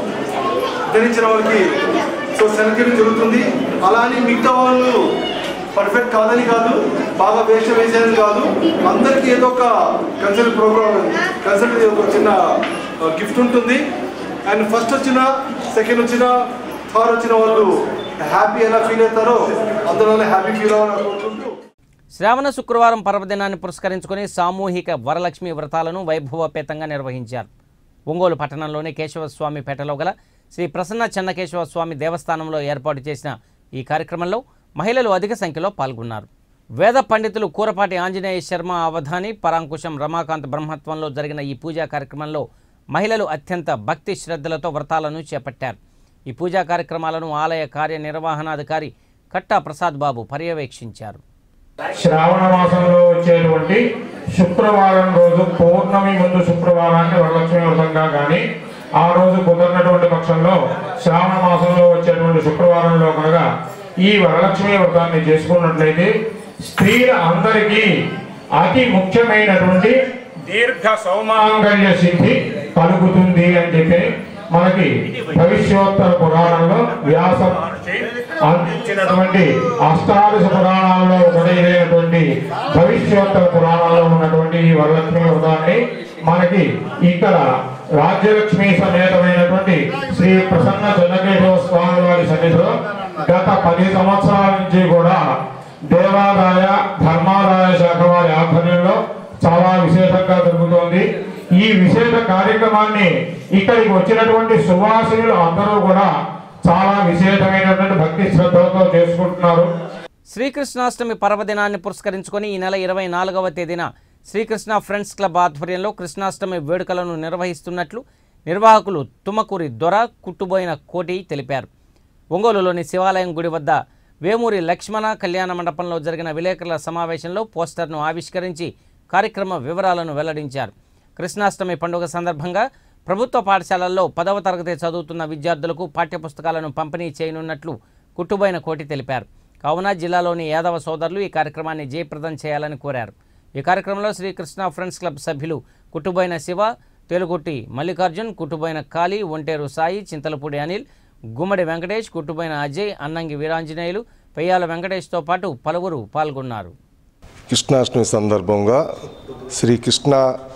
ధరించిన వాళ్ళకి సో సెలెక్ట్ జరుగుతుంది. అలా అని మిగతా వాళ్ళు పర్ఫెక్ట్ కాదని కాదు, బాగా వేషం వేసేదని కాదు, అందరికీ ఏదో ఒక కన్సల్ట్ ప్రోగ్రామ్ ఒక చిన్న గిఫ్ట్ ఉంటుంది. అండ్ ఫస్ట్ వచ్చిన, సెకండ్ వచ్చిన, థర్డ్ వచ్చిన వాళ్ళు హ్యాపీ ఎలా ఫీల్ అవుతారో అందులోనే హ్యాపీ ఫీల్ అవ్వాలని కోరుకుంటూ శ్రావణ శుక్రవారం పర్వదినాన్ని పురస్కరించుకుని సామూహిక వరలక్ష్మి వ్రతాలను వైభవపేతంగా నిర్వహించారు. ఒంగోలు పట్టణంలోని కేశవస్వామిపేటలో గల శ్రీ ప్రసన్న చెన్నకేశవ స్వామి దేవస్థానంలో ఏర్పాటు చేసిన ఈ కార్యక్రమంలో మహిళలు అధిక సంఖ్యలో పాల్గొన్నారు. వేద పండితులు కూరపాటి ఆంజనేయ శర్మ అవధాని, పరాంకుశం రమాకాంత్ బ్రహ్మత్వంలో జరిగిన ఈ పూజా కార్యక్రమంలో మహిళలు అత్యంత భక్తి శ్రద్ధలతో వ్రతాలను చేపట్టారు. ఈ పూజా కార్యక్రమాలను ఆలయ కార్యనిర్వహణాధికారి కట్టా ప్రసాద్ బాబు పర్యవేక్షించారు. శ్రావణ మాసంలో వచ్చేటువంటి శుక్రవారం రోజు పౌర్ణమి ముందు శుక్రవారాన్ని వరలక్ష్మి వ్రతంగా కానీ, ఆ రోజు కుదరినటువంటి పక్షంలో శ్రావణ మాసంలో వచ్చేటువంటి శుక్రవారంలో కనుక ఈ వరలక్ష్మి వ్రతాన్ని చేసుకున్నట్లయితే స్త్రీల అందరికీ అతి ముఖ్యమైనటువంటి దీర్ఘ సౌమాంగల్య సిద్ధి కలుగుతుంది అని చెప్పి మనకి భవిష్యోత్తర పురాణంలో వ్యాస అందించినటువంటి అష్టాదశ పురాణాల్లో ఒకటైనటువంటి భవిష్యోత్తర పురాణంలో ఉన్నటువంటి ఈ వరలక్ష్మి వ్రతాన్ని మనకి ఇక్కడ రాజ్యలక్ష్మి సమేతమైనటువంటి శ్రీ ప్రసన్న చెన్నకేశవ స్వామి వారి సన్నిధిలో గత 10 సంవత్సరాల నుంచి కూడా దేవాదాయ ధర్మాదాయ శాఖ వారి ఆధ్వర్యంలో చాలా విశేషంగా జరుగుతోంది. ఈ విశేష కార్యక్రమాన్ని ఇక్కడికి వచ్చినటువంటి సువాసినులు అందరూ కూడా చాలా విశేషమైనటువంటి భక్తి శ్రద్ధలతో చేసుకుంటున్నారు. శ్రీకృష్ణాష్టమి పర్వదినాన్ని పురస్కరించుకొని ఈ నెల 24వ తేదీన శ్రీకృష్ణ ఫ్రెండ్స్ క్లబ్ ఆధ్వర్యంలో కృష్ణాష్టమి వేడుకలను నిర్వహిస్తున్నట్లు నిర్వాహకులు తుమ్మకూరి దొర కుట్టుబోయిన కోటి తెలిపారు. ఒంగోలులోని శివాలయం గుడి వద్ద వేమూరి లక్ష్మణ కళ్యాణ మండపంలో జరిగిన విలేకరుల సమావేశంలో పోస్టర్ను ఆవిష్కరించి కార్యక్రమ వివరాలను వెల్లడించారు. కృష్ణాష్టమి పండుగ సందర్భంగా ప్రభుత్వ పాఠశాలల్లో 10వ తరగతి చదువుతున్న విద్యార్థులకు పాఠ్యపుస్తకాలను పంపిణీ చేయనున్నట్లు కుట్టుబోయిన కోటి తెలిపారు. కావున జిల్లాలోని యాదవ సోదరులు ఈ కార్యక్రమాన్ని జయప్రదం చేయాలని కోరారు. ఈ కార్యక్రమంలో శ్రీకృష్ణ ఫ్రెండ్స్ క్లబ్ సభ్యులు కుట్టుబోయిన శివ, తేలుగుట్టి మల్లికార్జున్, కుట్టుబోయిన కాళీ, ఒంటేరు సాయి, చింతలపూడి అనిల్, గుమ్మడి వెంకటేష్, కుట్టుబోయిన అజయ్, అన్నంగి వీరాంజనేయులు, పెయ్యాల వెంకటేష్తో పాటు పలువురు పాల్గొన్నారు. కృష్ణాష్టమి సందర్భంగా శ్రీకృష్ణ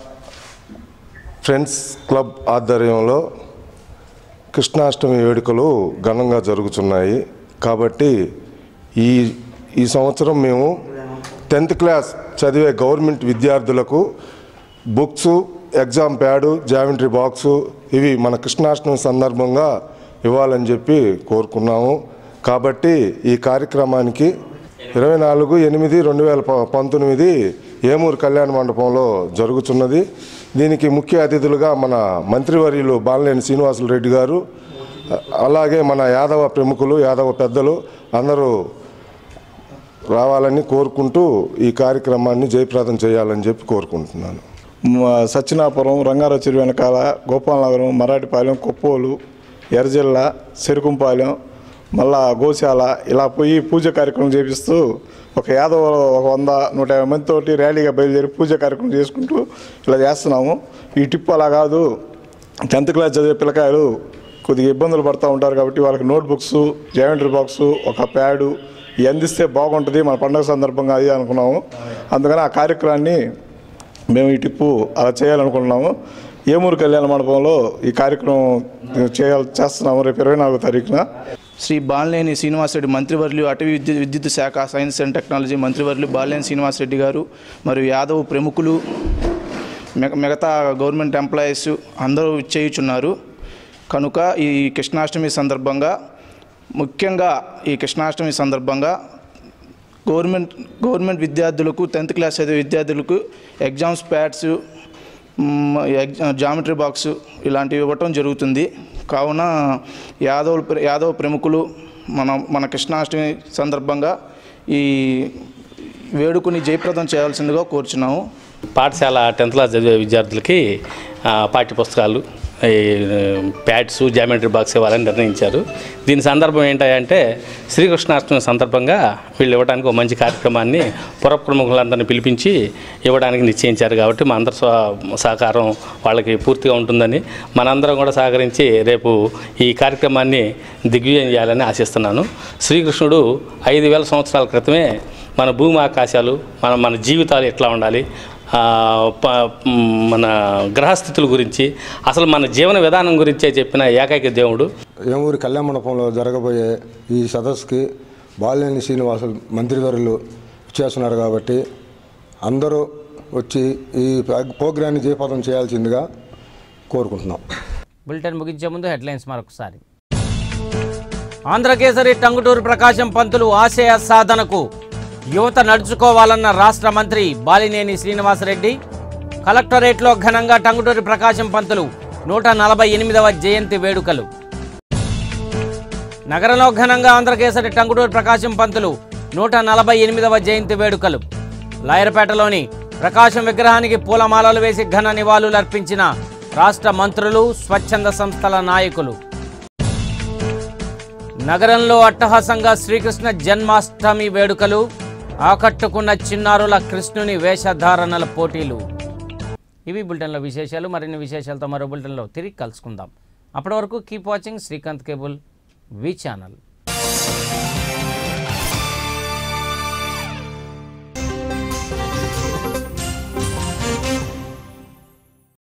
ఫ్రెండ్స్ క్లబ్ ఆధ్వర్యంలో కృష్ణాష్టమి వేడుకలు ఘనంగా జరుగుతున్నాయి. కాబట్టి ఈ సంవత్సరం మేము 10th క్లాస్ చదివే గవర్నమెంట్ విద్యార్థులకు books, exam pad, geometry box ఇవి మన కృష్ణాష్టమి సందర్భంగా ఇవ్వాలని చెప్పి కోరుకున్నాము. కాబట్టి ఈ కార్యక్రమానికి 24/8/2019 ఏమూరు కళ్యాణ మండపంలో జరుగుతున్నది. దీనికి ముఖ్య అతిథులుగా మన మంత్రివర్యులు బాలినేని శ్రీనివాసులు రెడ్డి గారు, అలాగే మన యాదవ ప్రముఖులు, యాదవ పెద్దలు అందరూ రావాలని కోరుకుంటూ ఈ కార్యక్రమాన్ని జయప్రదం చేయాలని చెప్పి కోరుకుంటున్నాను. సత్యనాపురం, రంగారావు చెరువు వెనకాల, గోపాలనగరం, మరాఠీపాలెం, కొప్పోలు, ఎర్రజిల్ల, చెరుకుంపాలెం, మళ్ళా గోశాల ఇలా పోయి పూజ కార్యక్రమం చేపిస్తూ ఒక యాదవ 100-150 మందితోటి ర్యాలీగా బయలుదేరి పూజ కార్యక్రమం చేసుకుంటూ ఇలా చేస్తున్నాము. ఈ టిప్ అలా కాదు, 10th క్లాస్ చదివే పిల్లకాయలు కొద్దిగా ఇబ్బందులు పడుతూ ఉంటారు కాబట్టి వాళ్ళకి నోట్బుక్స్, జామెంట్రీ బాక్సు, ఒక ప్యాడు ఇవి అందిస్తే బాగుంటుంది మన పండుగ సందర్భంగా అది అనుకున్నాము. అందుకని ఆ కార్యక్రమాన్ని మేము ఈ టిప్పు అలా చేయాలనుకుంటున్నాము. ఏమూరు కళ్యాణ మండపంలో ఈ కార్యక్రమం చేస్తున్నాము రేపు 24వ తారీఖున. శ్రీ బాలినేని శ్రీనివాసరెడ్డి మంత్రివర్యులు, అటవీ విద్యుత్ శాఖ, సైన్స్ అండ్ టెక్నాలజీ మంత్రివర్యులు బాలినేని శ్రీనివాసరెడ్డి గారు మరియు యాదవ్ ప్రముఖులు, మిగతా గవర్నమెంట్ ఎంప్లాయీస్ అందరూ చేయుచున్నారు. కనుక ఈ కృష్ణాష్టమి సందర్భంగా, ముఖ్యంగా ఈ కృష్ణాష్టమి సందర్భంగా గవర్నమెంట్ విద్యార్థులకు, 10th క్లాస్ చదివే విద్యార్థులకు ఎగ్జామ్స్ ప్యాడ్స్, జామెట్రీ బాక్సు ఇలాంటివి ఇవ్వటం జరుగుతుంది. కావున యాదవ ప్రముఖులు మన కృష్ణాష్టమి సందర్భంగా ఈ వేడుకని జయప్రదం చేయాల్సిందిగా కోరుచున్నాము. పాఠశాల 10th క్లాస్ చదివే విద్యార్థులకి పాఠ్యపుస్తకాలు, ప్యాడ్స్, జామెట్రీ బాక్స్ ఇవ్వాలని నిర్ణయించారు. దీని సందర్భం ఏంటంటే శ్రీకృష్ణాష్టమి సందర్భంగా వీళ్ళు ఇవ్వడానికి ఒక మంచి కార్యక్రమాన్ని పుర ప్రముఖులందరినీ పిలిపించి ఇవ్వడానికి నిశ్చయించారు. కాబట్టి మా అందరి సహకారం వాళ్ళకి పూర్తిగా ఉంటుందని, మనందరం కూడా సహకరించి రేపు ఈ కార్యక్రమాన్ని దిగ్విజయం చేయాలని ఆశిస్తున్నాను. శ్రీకృష్ణుడు 5000 సంవత్సరాల క్రితమే మన భూమి ఆకాశాలు, మన జీవితాలు ఎట్లా ఉండాలి, మన గ్రహస్థితుల గురించి, అసలు మన జీవన విధానం గురించే చెప్పిన ఏకైక దేవుడు. ఏమూరి కళ్యాణ మండపంలో జరగబోయే ఈ సదస్సుకి బాలినేని శ్రీనివాసులు మంత్రివర్యులు చేస్తున్నారు కాబట్టి అందరూ వచ్చి ఈ ప్రోగ్రాన్ని జయప్రదం చేయాల్సిందిగా కోరుకుంటున్నాం. బులెటిన్ ముగించే ముందు హెడ్లైన్స్ మరొకసారి. ఆంధ్రకేసరి టంగుటూరి ప్రకాశం పంతులు ఆశయ సాధనకు యువత నడుచుకోవాలన్న రాష్ట్ర మంత్రి బాలినేని శ్రీనివాసరెడ్డి. కలెక్టరేట్లో ఘనంగా టంగుటూరి ప్రకాశం పంతులు 148వ జయంతి వేడుకలు. నగరంలో ఘనంగా ఆంధ్రకేసరి టంగుటూరి ప్రకాశం పంతులు 148వ జయంతి వేడుకలు. లాయర్పేటలోని ప్రకాశం విగ్రహానికి పూలమాలలు వేసి ఘన నివాళులర్పించిన రాష్ట్ర మంత్రులు, స్వచ్ఛంద సంస్థల నాయకులు. నగరంలో అట్టహాసంగా శ్రీకృష్ణ జన్మాష్టమి వేడుకలు. ఆకట్టుకున్న చిన్నారుల కృష్ణుని వేషధారణల పోటీలు. ఇవి బులెటిన్లో విశేషాలు. మరిన్ని విశేషాలతో మరో బులెటిన్లో తిరిగి కలుసుకుందాం. అప్పటి వరకు keep watching Srikanth cable V channel.